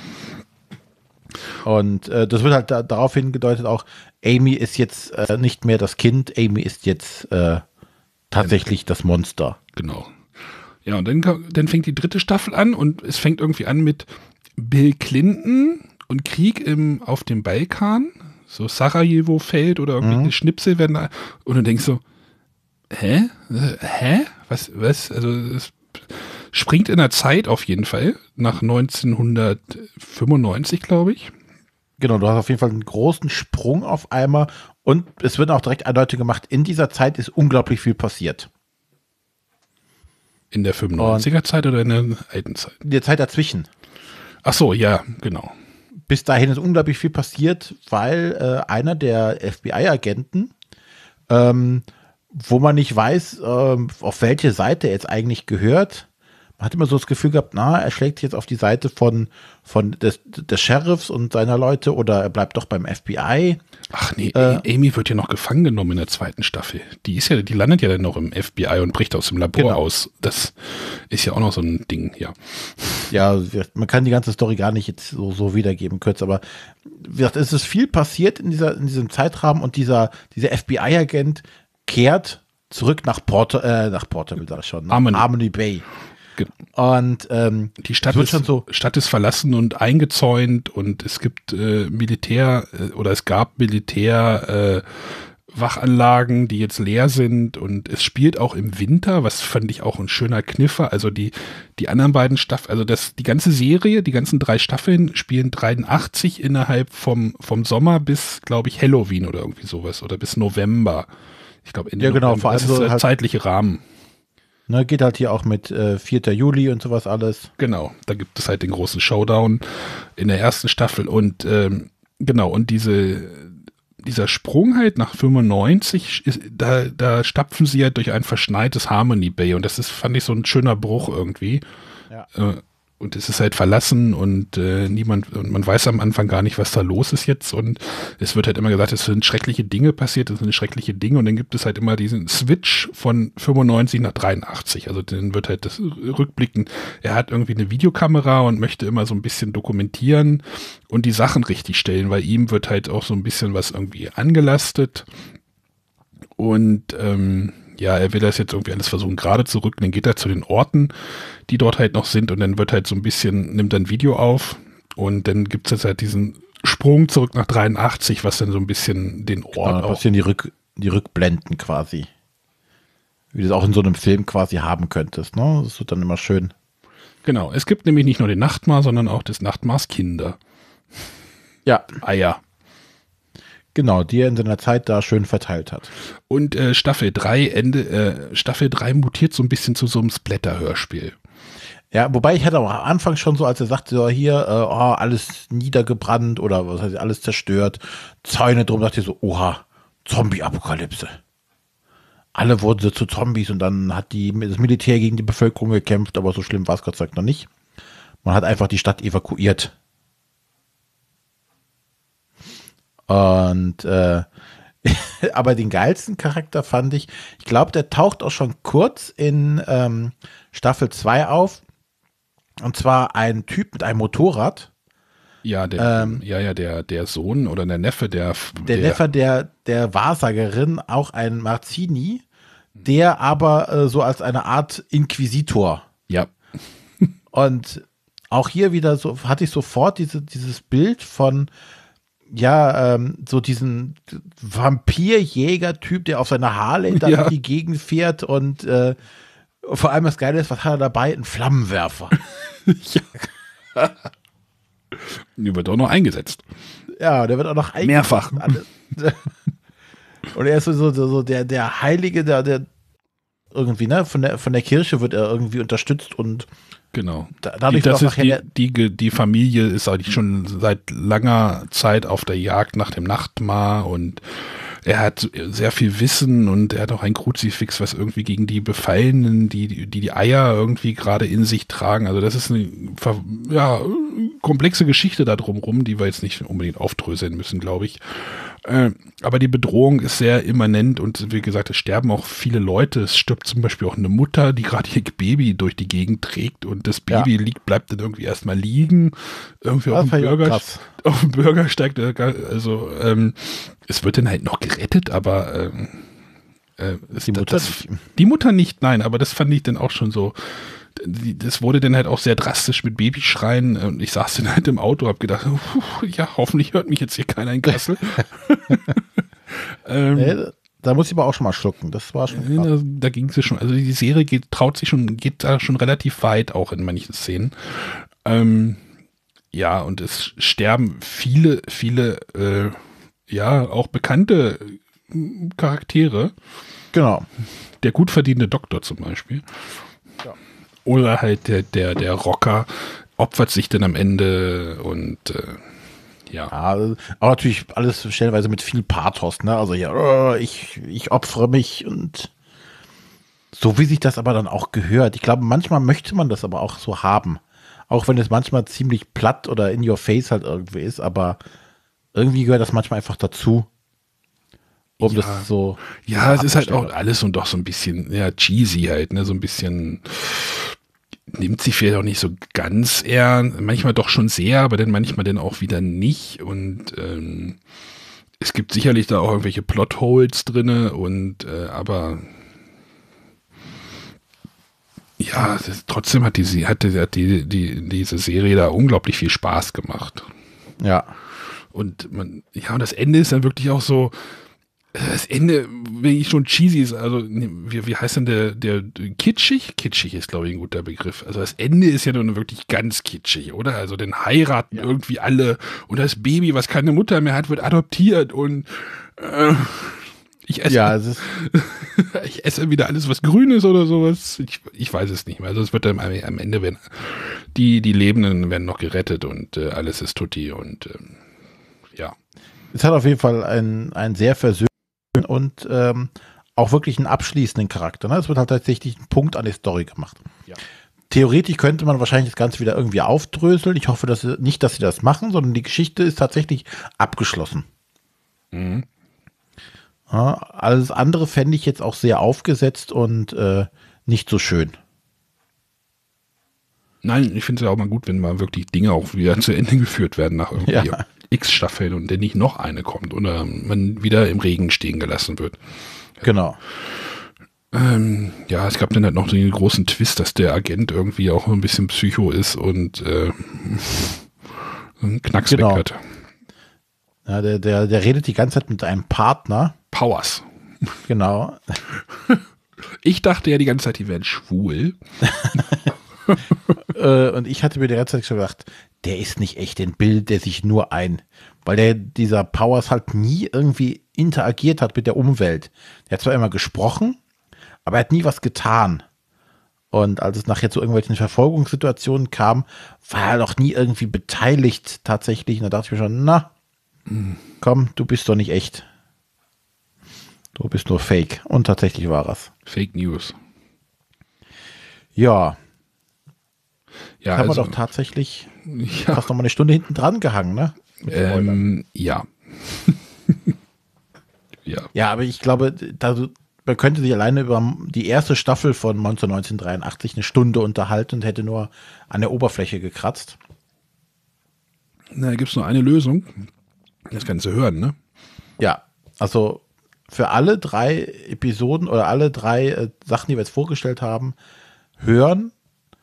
Und äh, das wird halt da, darauf hingedeutet auch, Amy ist jetzt äh, nicht mehr das Kind, Amy ist jetzt äh, tatsächlich das Monster. Genau. Ja, und dann, dann fängt die dritte Staffel an, und es fängt irgendwie an mit Bill Clinton und Krieg im, auf dem Balkan. So Sarajevo-Feld oder irgendwelche mhm. Schnipsel werden da, und du denkst so, hä? Hä? Was, was? Also es springt in der Zeit auf jeden Fall, nach neunzehnhundertfünfundneunzig, glaube ich. Genau, du hast auf jeden Fall einen großen Sprung auf einmal, und es wird auch direkt eindeutig gemacht, in dieser Zeit ist unglaublich viel passiert. In der fünfundneunziger-Zeit oder in der alten Zeit? In der Zeit dazwischen. Ach so, ja, genau. Bis dahin ist unglaublich viel passiert, weil äh, einer der F B I-Agenten, ähm, wo man nicht weiß, ähm, auf welche Seite er jetzt eigentlich gehört, man hat immer so das Gefühl gehabt, na, er schlägt sich jetzt auf die Seite von, von des, des Sheriffs und seiner Leute oder er bleibt doch beim F B I. Ach nee, äh, Amy wird ja noch gefangen genommen in der zweiten Staffel. Die ist ja, die landet ja dann noch im F B I und bricht aus dem Labor genau. aus. Das ist ja auch noch so ein Ding, ja. Ja, man kann die ganze Story gar nicht jetzt so, so wiedergeben, kurz, aber wie gesagt, es ist viel passiert in dieser, in diesem Zeitrahmen und dieser, dieser F B I-Agent kehrt zurück nach Porter, äh, nach Porterville, sag ich schon, nach Harmony. Harmony Bay. Und ähm, die Stadt ist, schon so Stadt ist verlassen und eingezäunt und es gibt äh, Militär äh, oder es gab Militär äh, Wachanlagen, die jetzt leer sind und es spielt auch im Winter, was fand ich auch ein schöner Kniffer. Also die die anderen beiden Staffeln, also das die ganze Serie, die ganzen drei Staffeln spielen dreiundachtzig innerhalb vom vom Sommer bis, glaube ich, Halloween oder irgendwie sowas oder bis November. Ich glaube Ende ja, genau, November. vor allem das ist der so halt zeitliche Rahmen. Ne, geht halt hier auch mit äh, vierter Juli und sowas alles. Genau, da gibt es halt den großen Showdown in der ersten Staffel und ähm, genau, und diese dieser Sprung halt nach fünfundneunzig, ist, da, da stapfen sie halt durch ein verschneites Harmony Bay und das ist, fand ich, so ein schöner Bruch irgendwie. Ja. Äh, und es ist halt verlassen und äh, niemand, und man weiß am Anfang gar nicht, was da los ist jetzt und es wird halt immer gesagt, es sind schreckliche Dinge passiert, es sind schreckliche Dinge und dann gibt es halt immer diesen Switch von fünfundneunzig nach dreiundachtzig, also dann wird halt das Rückblicken, er hat irgendwie eine Videokamera und möchte immer so ein bisschen dokumentieren und die Sachen richtig stellen, weil ihm wird halt auch so ein bisschen was irgendwie angelastet und ähm, ja, er will das jetzt irgendwie alles versuchen gerade zu rücken, dann geht er zu den Orten, die dort halt noch sind und dann wird halt so ein bisschen, nimmt ein Video auf und dann gibt es jetzt halt diesen Sprung zurück nach dreiundachtzig, was dann so ein bisschen den Ort genau, auch... passieren die, Rück, die Rückblenden quasi. Wie du es auch in so einem Film quasi haben könntest, ne? Das wird dann immer schön. Genau, es gibt nämlich nicht nur den Nachtmar, sondern auch des Nachtmars Kinder. Ja. Eier. Genau, die er in seiner Zeit da schön verteilt hat. Und äh, Staffel drei Ende, äh, Staffel drei mutiert so ein bisschen zu so einem Splatter-Hörspiel. Ja, wobei ich hatte auch am Anfang schon so, als er sagte, so hier, äh, oh, alles niedergebrannt oder was heißt, alles zerstört, Zäune drum, dachte ich so, oha, Zombie-Apokalypse. Alle wurden so zu Zombies und dann hat die, das Militär gegen die Bevölkerung gekämpft, aber so schlimm war es Gott sei Dank noch nicht. Man hat einfach die Stadt evakuiert. Und äh, aber den geilsten Charakter fand ich, ich glaube, der taucht auch schon kurz in ähm, Staffel zwei auf. Und zwar ein Typ mit einem Motorrad. Ja, der, ähm, ja, ja, der, der Sohn oder der Neffe der Der, der Neffe der, der Wahrsagerin, auch ein Marzini, der aber äh, so als eine Art Inquisitor. Ja. Und auch hier wieder so hatte ich sofort diese, dieses Bild von ja, ähm, so diesen Vampirjäger-Typ, der auf seiner Harley dann ja. in die Gegend fährt und äh, vor allem das Geile ist, was hat er dabei? Ein Flammenwerfer. Ja. Der wird auch noch eingesetzt. Ja, der wird auch noch eingesetzt. Mehrfach. Und er ist so, so, so der, der Heilige, der, der irgendwie, ne, von der, von der Kirche wird er irgendwie unterstützt und genau. Da, dadurch die, das ist die, die, die Familie ist eigentlich schon seit langer Zeit auf der Jagd nach dem Nachtmar und er hat sehr viel Wissen und er hat auch ein Kruzifix, was irgendwie gegen die Befallenen, die die, die Eier irgendwie gerade in sich tragen. Also das ist eine ja, komplexe Geschichte da drumherum, die wir jetzt nicht unbedingt aufdröseln müssen, glaube ich. Äh, aber die Bedrohung ist sehr immanent und wie gesagt, es sterben auch viele Leute. Es stirbt zum Beispiel auch eine Mutter, die gerade ihr Baby durch die Gegend trägt und das Baby ja. liegt, bleibt dann irgendwie erstmal liegen. Irgendwie auf dem, Bürger, auf dem Bürgersteig. Also ähm, es wird dann halt noch gerettet, aber ähm, äh, es, die, Mutter das, die Mutter nicht, nein, aber das fand ich dann auch schon so. Das wurde dann halt auch sehr drastisch mit Babyschreien und ich saß dann halt im Auto, hab gedacht, ja, hoffentlich hört mich jetzt hier keiner in Kassel. ähm, nee, da muss ich aber auch schon mal schlucken, das war schon da, da ging es ja schon, also die Serie geht, traut sich schon, geht da schon relativ weit auch in manchen Szenen. Ähm, ja, und es sterben viele, viele, äh, ja, auch bekannte Charaktere. Genau. Der gut verdienende Doktor zum Beispiel. Ja. Oder halt der, der, der Rocker opfert sich dann am Ende und äh, ja. ja. Aber natürlich alles stellenweise mit viel Pathos, ne? Also ja, oh, ich, ich opfere mich und So wie sich das aber dann auch gehört. Ich glaube, manchmal möchte man das aber auch so haben. Auch wenn es manchmal ziemlich platt oder in your face halt irgendwie ist, aber irgendwie gehört das manchmal einfach dazu. Um ja. das so. Ja, es ist halt auch alles und doch so ein bisschen, ja, cheesy halt, ne, so ein bisschen, nimmt sich vielleicht auch nicht so ganz ernst, manchmal doch schon sehr, aber dann manchmal dann auch wieder nicht und, ähm, es gibt sicherlich da auch irgendwelche Plotholes drinne und, äh, aber, ja, das, trotzdem hat, die, hat, die, hat die, die, diese Serie da unglaublich viel Spaß gemacht. Ja. Und man, ja, und das Ende ist dann wirklich auch so, das Ende, wenn ich schon cheesy ist, also, wie, wie heißt denn der, der, kitschig? Kitschig ist, glaube ich, ein guter Begriff. Also das Ende ist ja nun wirklich ganz kitschig, oder? Also den heiraten ja. irgendwie alle und das Baby, was keine Mutter mehr hat, wird adoptiert und, äh, Ich esse, ja, es ist ich esse wieder alles, was grün ist oder sowas. Ich, ich weiß es nicht mehr. Also es wird dann am Ende, werden die, die Lebenden werden noch gerettet und äh, alles ist tutti und ähm, ja. Es hat auf jeden Fall einen, einen sehr versöhnlichen und ähm, auch wirklich einen abschließenden Charakter. Ne? Es wird halt tatsächlich ein Punkt an die Story gemacht. Ja. Theoretisch könnte man wahrscheinlich das Ganze wieder irgendwie aufdröseln. Ich hoffe, dass sie, nicht, dass sie das machen, sondern die Geschichte ist tatsächlich abgeschlossen. Mhm. Ja, alles andere fände ich jetzt auch sehr aufgesetzt und äh, nicht so schön. Nein, ich finde es ja auch mal gut, wenn mal wirklich Dinge auch wieder zu Ende geführt werden nach irgendwie Ja. X Staffeln und dann nicht noch eine kommt oder man wieder im Regen stehen gelassen wird. Genau. Ähm, ja, es gab dann halt noch den großen Twist, dass der Agent irgendwie auch ein bisschen Psycho ist und äh, einen Knacks Genau. weg hat. Ja, der, der, der redet die ganze Zeit mit einem Partner. Powers. Genau. Ich dachte ja die ganze Zeit, die wären schwul. äh, und ich hatte mir die ganze Zeit schon gedacht, der ist nicht echt, den bildet der sich nur ein. Weil der, dieser Powers halt nie irgendwie interagiert hat mit der Umwelt. Der hat zwar immer gesprochen, aber er hat nie was getan. Und als es nachher zu irgendwelchen Verfolgungssituationen kam, war er doch nie irgendwie beteiligt tatsächlich. Und da dachte ich mir schon, na, komm, du bist doch nicht echt. Du bist nur Fake. Und tatsächlich war es. Fake News. Ja. Ja, haben also, wir doch tatsächlich ja. fast noch mal eine Stunde hinten dran gehangen, ne? Ähm, ja. ja. Ja, aber ich glaube, da, man könnte sich alleine über die erste Staffel von Monster neunzehnhundertdreiundachtzig eine Stunde unterhalten und hätte nur an der Oberfläche gekratzt. Na, da gibt es nur eine Lösung. Das Ganze hören, ne? Ja, also für alle drei Episoden oder alle drei äh, Sachen, die wir jetzt vorgestellt haben, hören.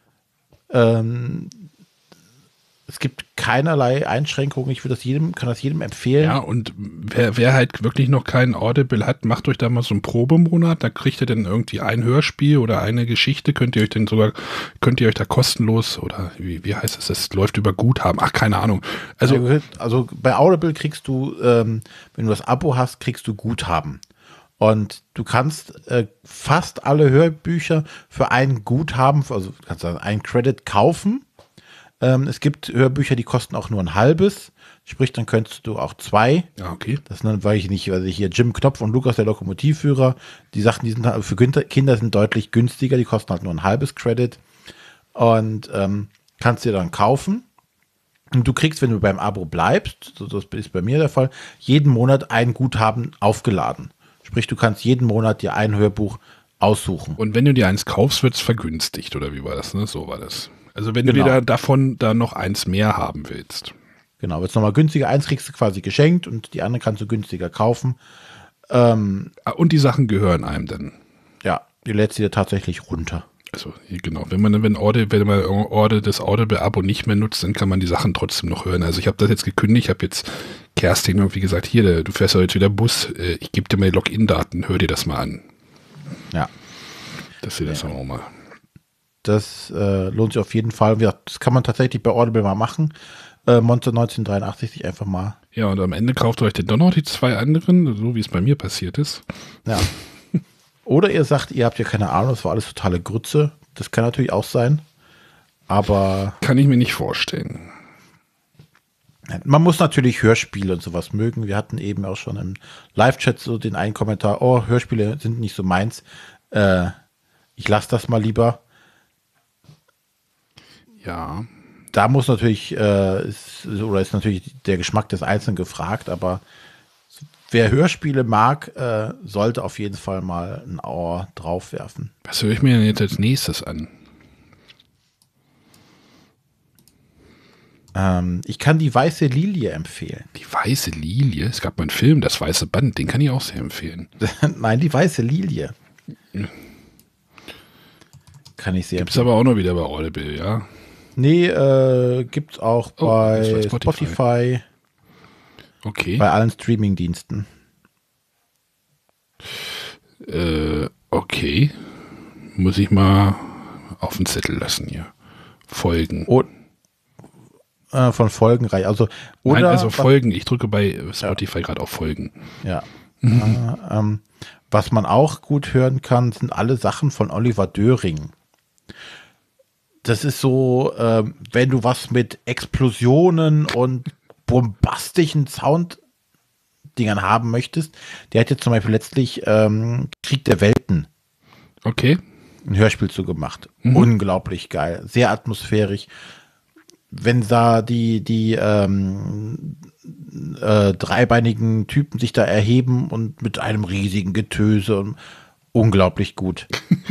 Ähm, es gibt keinerlei Einschränkungen. Ich würde das jedem, kann das jedem empfehlen. Ja, und wer, wer halt wirklich noch keinen Audible hat, macht euch da mal so einen Probemonat. Da kriegt ihr dann irgendwie ein Hörspiel oder eine Geschichte. Könnt ihr euch dann sogar, könnt ihr euch da kostenlos oder wie, wie heißt es, das läuft über Guthaben. Ach, keine Ahnung. Also, also bei Audible kriegst du, ähm, wenn du das Abo hast, kriegst du Guthaben. Und du kannst äh, fast alle Hörbücher für ein Guthaben, also du kannst einen Credit kaufen. Ähm, es gibt Hörbücher, die kosten auch nur ein halbes. Sprich, dann könntest du auch zwei. Ja, okay. Das sind dann, weil ich nicht, also hier Jim Knopf und Lukas, der Lokomotivführer, die Sachen, die sind halt für Kinder sind deutlich günstiger, die kosten halt nur ein halbes Credit. Und ähm, kannst dir dann kaufen. Und du kriegst, wenn du beim Abo bleibst, so das ist bei mir der Fall, jeden Monat ein Guthaben aufgeladen. Sprich, du kannst jeden Monat dir ein Hörbuch aussuchen. Und wenn du dir eins kaufst, wird es vergünstigt, oder wie war das? Ne? So war das. Also wenn Genau. du dir da, davon da noch eins mehr haben willst. Genau, wird es nochmal günstiger. Eins kriegst du quasi geschenkt und die andere kannst du günstiger kaufen. Ähm, und die Sachen gehören einem dann. Ja, die lädst du dir tatsächlich runter. Also genau, wenn man wenn Audible, wenn man Audible das Audible-Abo nicht mehr nutzt, dann kann man die Sachen trotzdem noch hören. Also ich habe das jetzt gekündigt, ich habe jetzt Kerstin irgendwie gesagt, hier, du fährst heute wieder Bus, ich gebe dir mal die Login-Daten, hör dir das mal an. Ja. Dass sie das ja. auch mal. Das äh, lohnt sich auf jeden Fall. Das kann man tatsächlich bei Audible mal machen. Äh, Monster neunzehnhundertdreiundachtzig sich einfach mal. Ja, und am Ende kauft ihr euch dann doch noch die zwei anderen, so wie es bei mir passiert ist. Ja. Oder ihr sagt, ihr habt ja keine Ahnung, das war alles totale Grütze. Das kann natürlich auch sein. Aber. Kann ich mir nicht vorstellen. Man muss natürlich Hörspiele und sowas mögen. Wir hatten eben auch schon im Live-Chat so den einen Kommentar, oh, Hörspiele sind nicht so meins. Äh, ich lasse das mal lieber. Ja. Da muss natürlich, äh, ist, oder ist natürlich der Geschmack des Einzelnen gefragt, aber wer Hörspiele mag, äh, sollte auf jeden Fall mal ein Ohr draufwerfen. Was höre ich mir denn jetzt als nächstes an? Ähm, ich kann die Weiße Lilie empfehlen. Die Weiße Lilie? Es gab mal einen Film, Das Weiße Band, den kann ich auch sehr empfehlen. Nein, die Weiße Lilie. Kann ich sehr empfehlen. Gibt's aber auch noch wieder bei Audible, ja? Nee, äh, gibt's auch oh, bei Spotify. Spotify. Okay. Bei allen Streaming-Diensten. Äh, okay. Muss ich mal auf den Zettel lassen hier. Folgen. Oh, äh, von Folgenreich. Also, oder Nein, also Folgen. Ich drücke bei Spotify ja. gerade auf Folgen. Ja. Mhm. Äh, ähm, was man auch gut hören kann, sind alle Sachen von Oliver Döring. Das ist so, äh, wenn du was mit Explosionen und bombastischen Sounddingern haben möchtest. Der hat jetzt zum Beispiel letztlich ähm, Krieg der Welten. Okay. Ein Hörspiel zu gemacht. Mhm. Unglaublich geil. Sehr atmosphärisch. Wenn da die, die ähm, äh, dreibeinigen Typen sich da erheben und mit einem riesigen Getöse und unglaublich gut.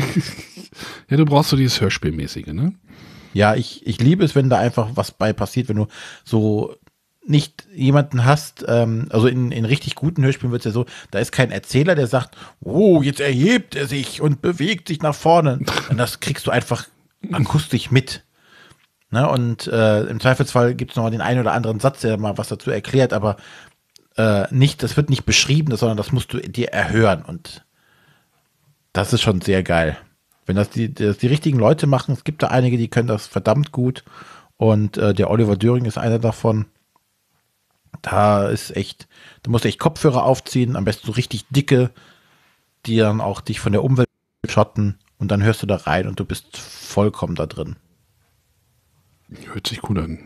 Ja, du brauchst so dieses Hörspielmäßige, ne? Ja, ich, ich liebe es, wenn da einfach was bei passiert, wenn du so nicht jemanden hast, ähm, also in, in richtig guten Hörspielen wird es ja so, da ist kein Erzähler, der sagt, oh, jetzt erhebt er sich und bewegt sich nach vorne. Und das kriegst du einfach akustisch mit. Ne? Und äh, im Zweifelsfall gibt es noch mal den einen oder anderen Satz, der mal was dazu erklärt, aber äh, nicht, das wird nicht beschrieben, sondern das musst du dir erhören. Und das ist schon sehr geil. Wenn das die, das die richtigen Leute machen, es gibt da einige, die können das verdammt gut. Und äh, der Oliver Döring ist einer davon. Da ist echt, du musst echt Kopfhörer aufziehen, am besten so richtig dicke, die dann auch dich von der Umwelt schotten und dann hörst du da rein und du bist vollkommen da drin. Hört sich gut an.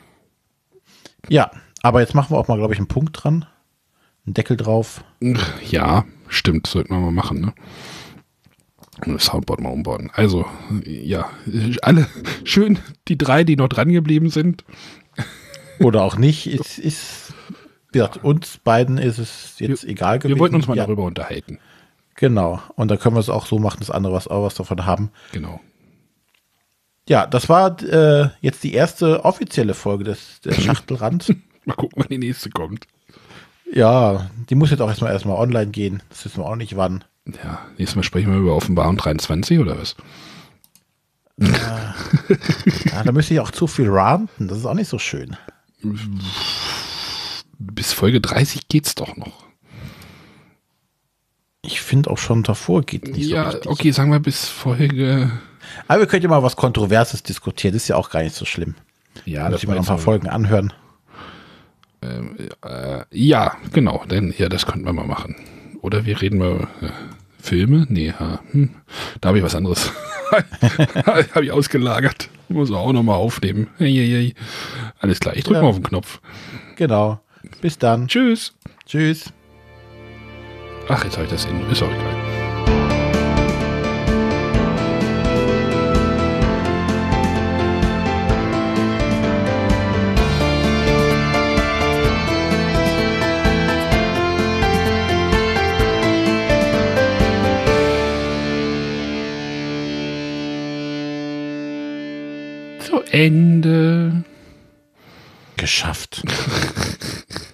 Ja, aber jetzt machen wir auch mal, glaube ich, einen Punkt dran. Einen Deckel drauf. Ja, stimmt, sollten wir mal machen, ne? Das Soundboard mal umbauen. Also, ja, alle schön, die drei, die noch dran geblieben sind. Oder auch nicht. Es ist, wie gesagt, uns beiden ist es jetzt wir, egal gewesen. Wir wollten uns mal ja. darüber unterhalten. Genau. Und da können wir es auch so machen, dass andere was, auch was davon haben. Genau. Ja, das war äh, jetzt die erste offizielle Folge des, des Schachtelrand. Mal gucken, wann die nächste kommt. Ja, die muss jetzt auch erstmal erstmal online gehen. Das wissen wir auch nicht wann. Ja, nächstes Mal sprechen wir über Offenbarung dreiundzwanzig oder was? Ja, ja, da müsste ich auch zu viel ranten. Das ist auch nicht so schön. Bis Folge dreißig geht's doch noch. Ich finde auch schon davor geht nicht ja, so richtig. Okay, sagen wir bis Folge... Aber wir können ja mal was Kontroverses diskutieren. Das ist ja auch gar nicht so schlimm. Ja, da muss ich mir noch ein paar so Folgen anhören. Ähm, äh, ja, genau. Denn, ja, das könnten wir mal machen. Oder wir reden mal äh, Filme? Nee, ha, hm, da habe ich was anderes. habe ich ausgelagert. Muss auch nochmal aufnehmen. Hey, hey, hey. Alles klar, ich drücke ja. mal auf den Knopf. Genau. Bis dann. Tschüss. Tschüss. Ach, jetzt habe ich das in. Ist auch egal. Ende. Geschafft.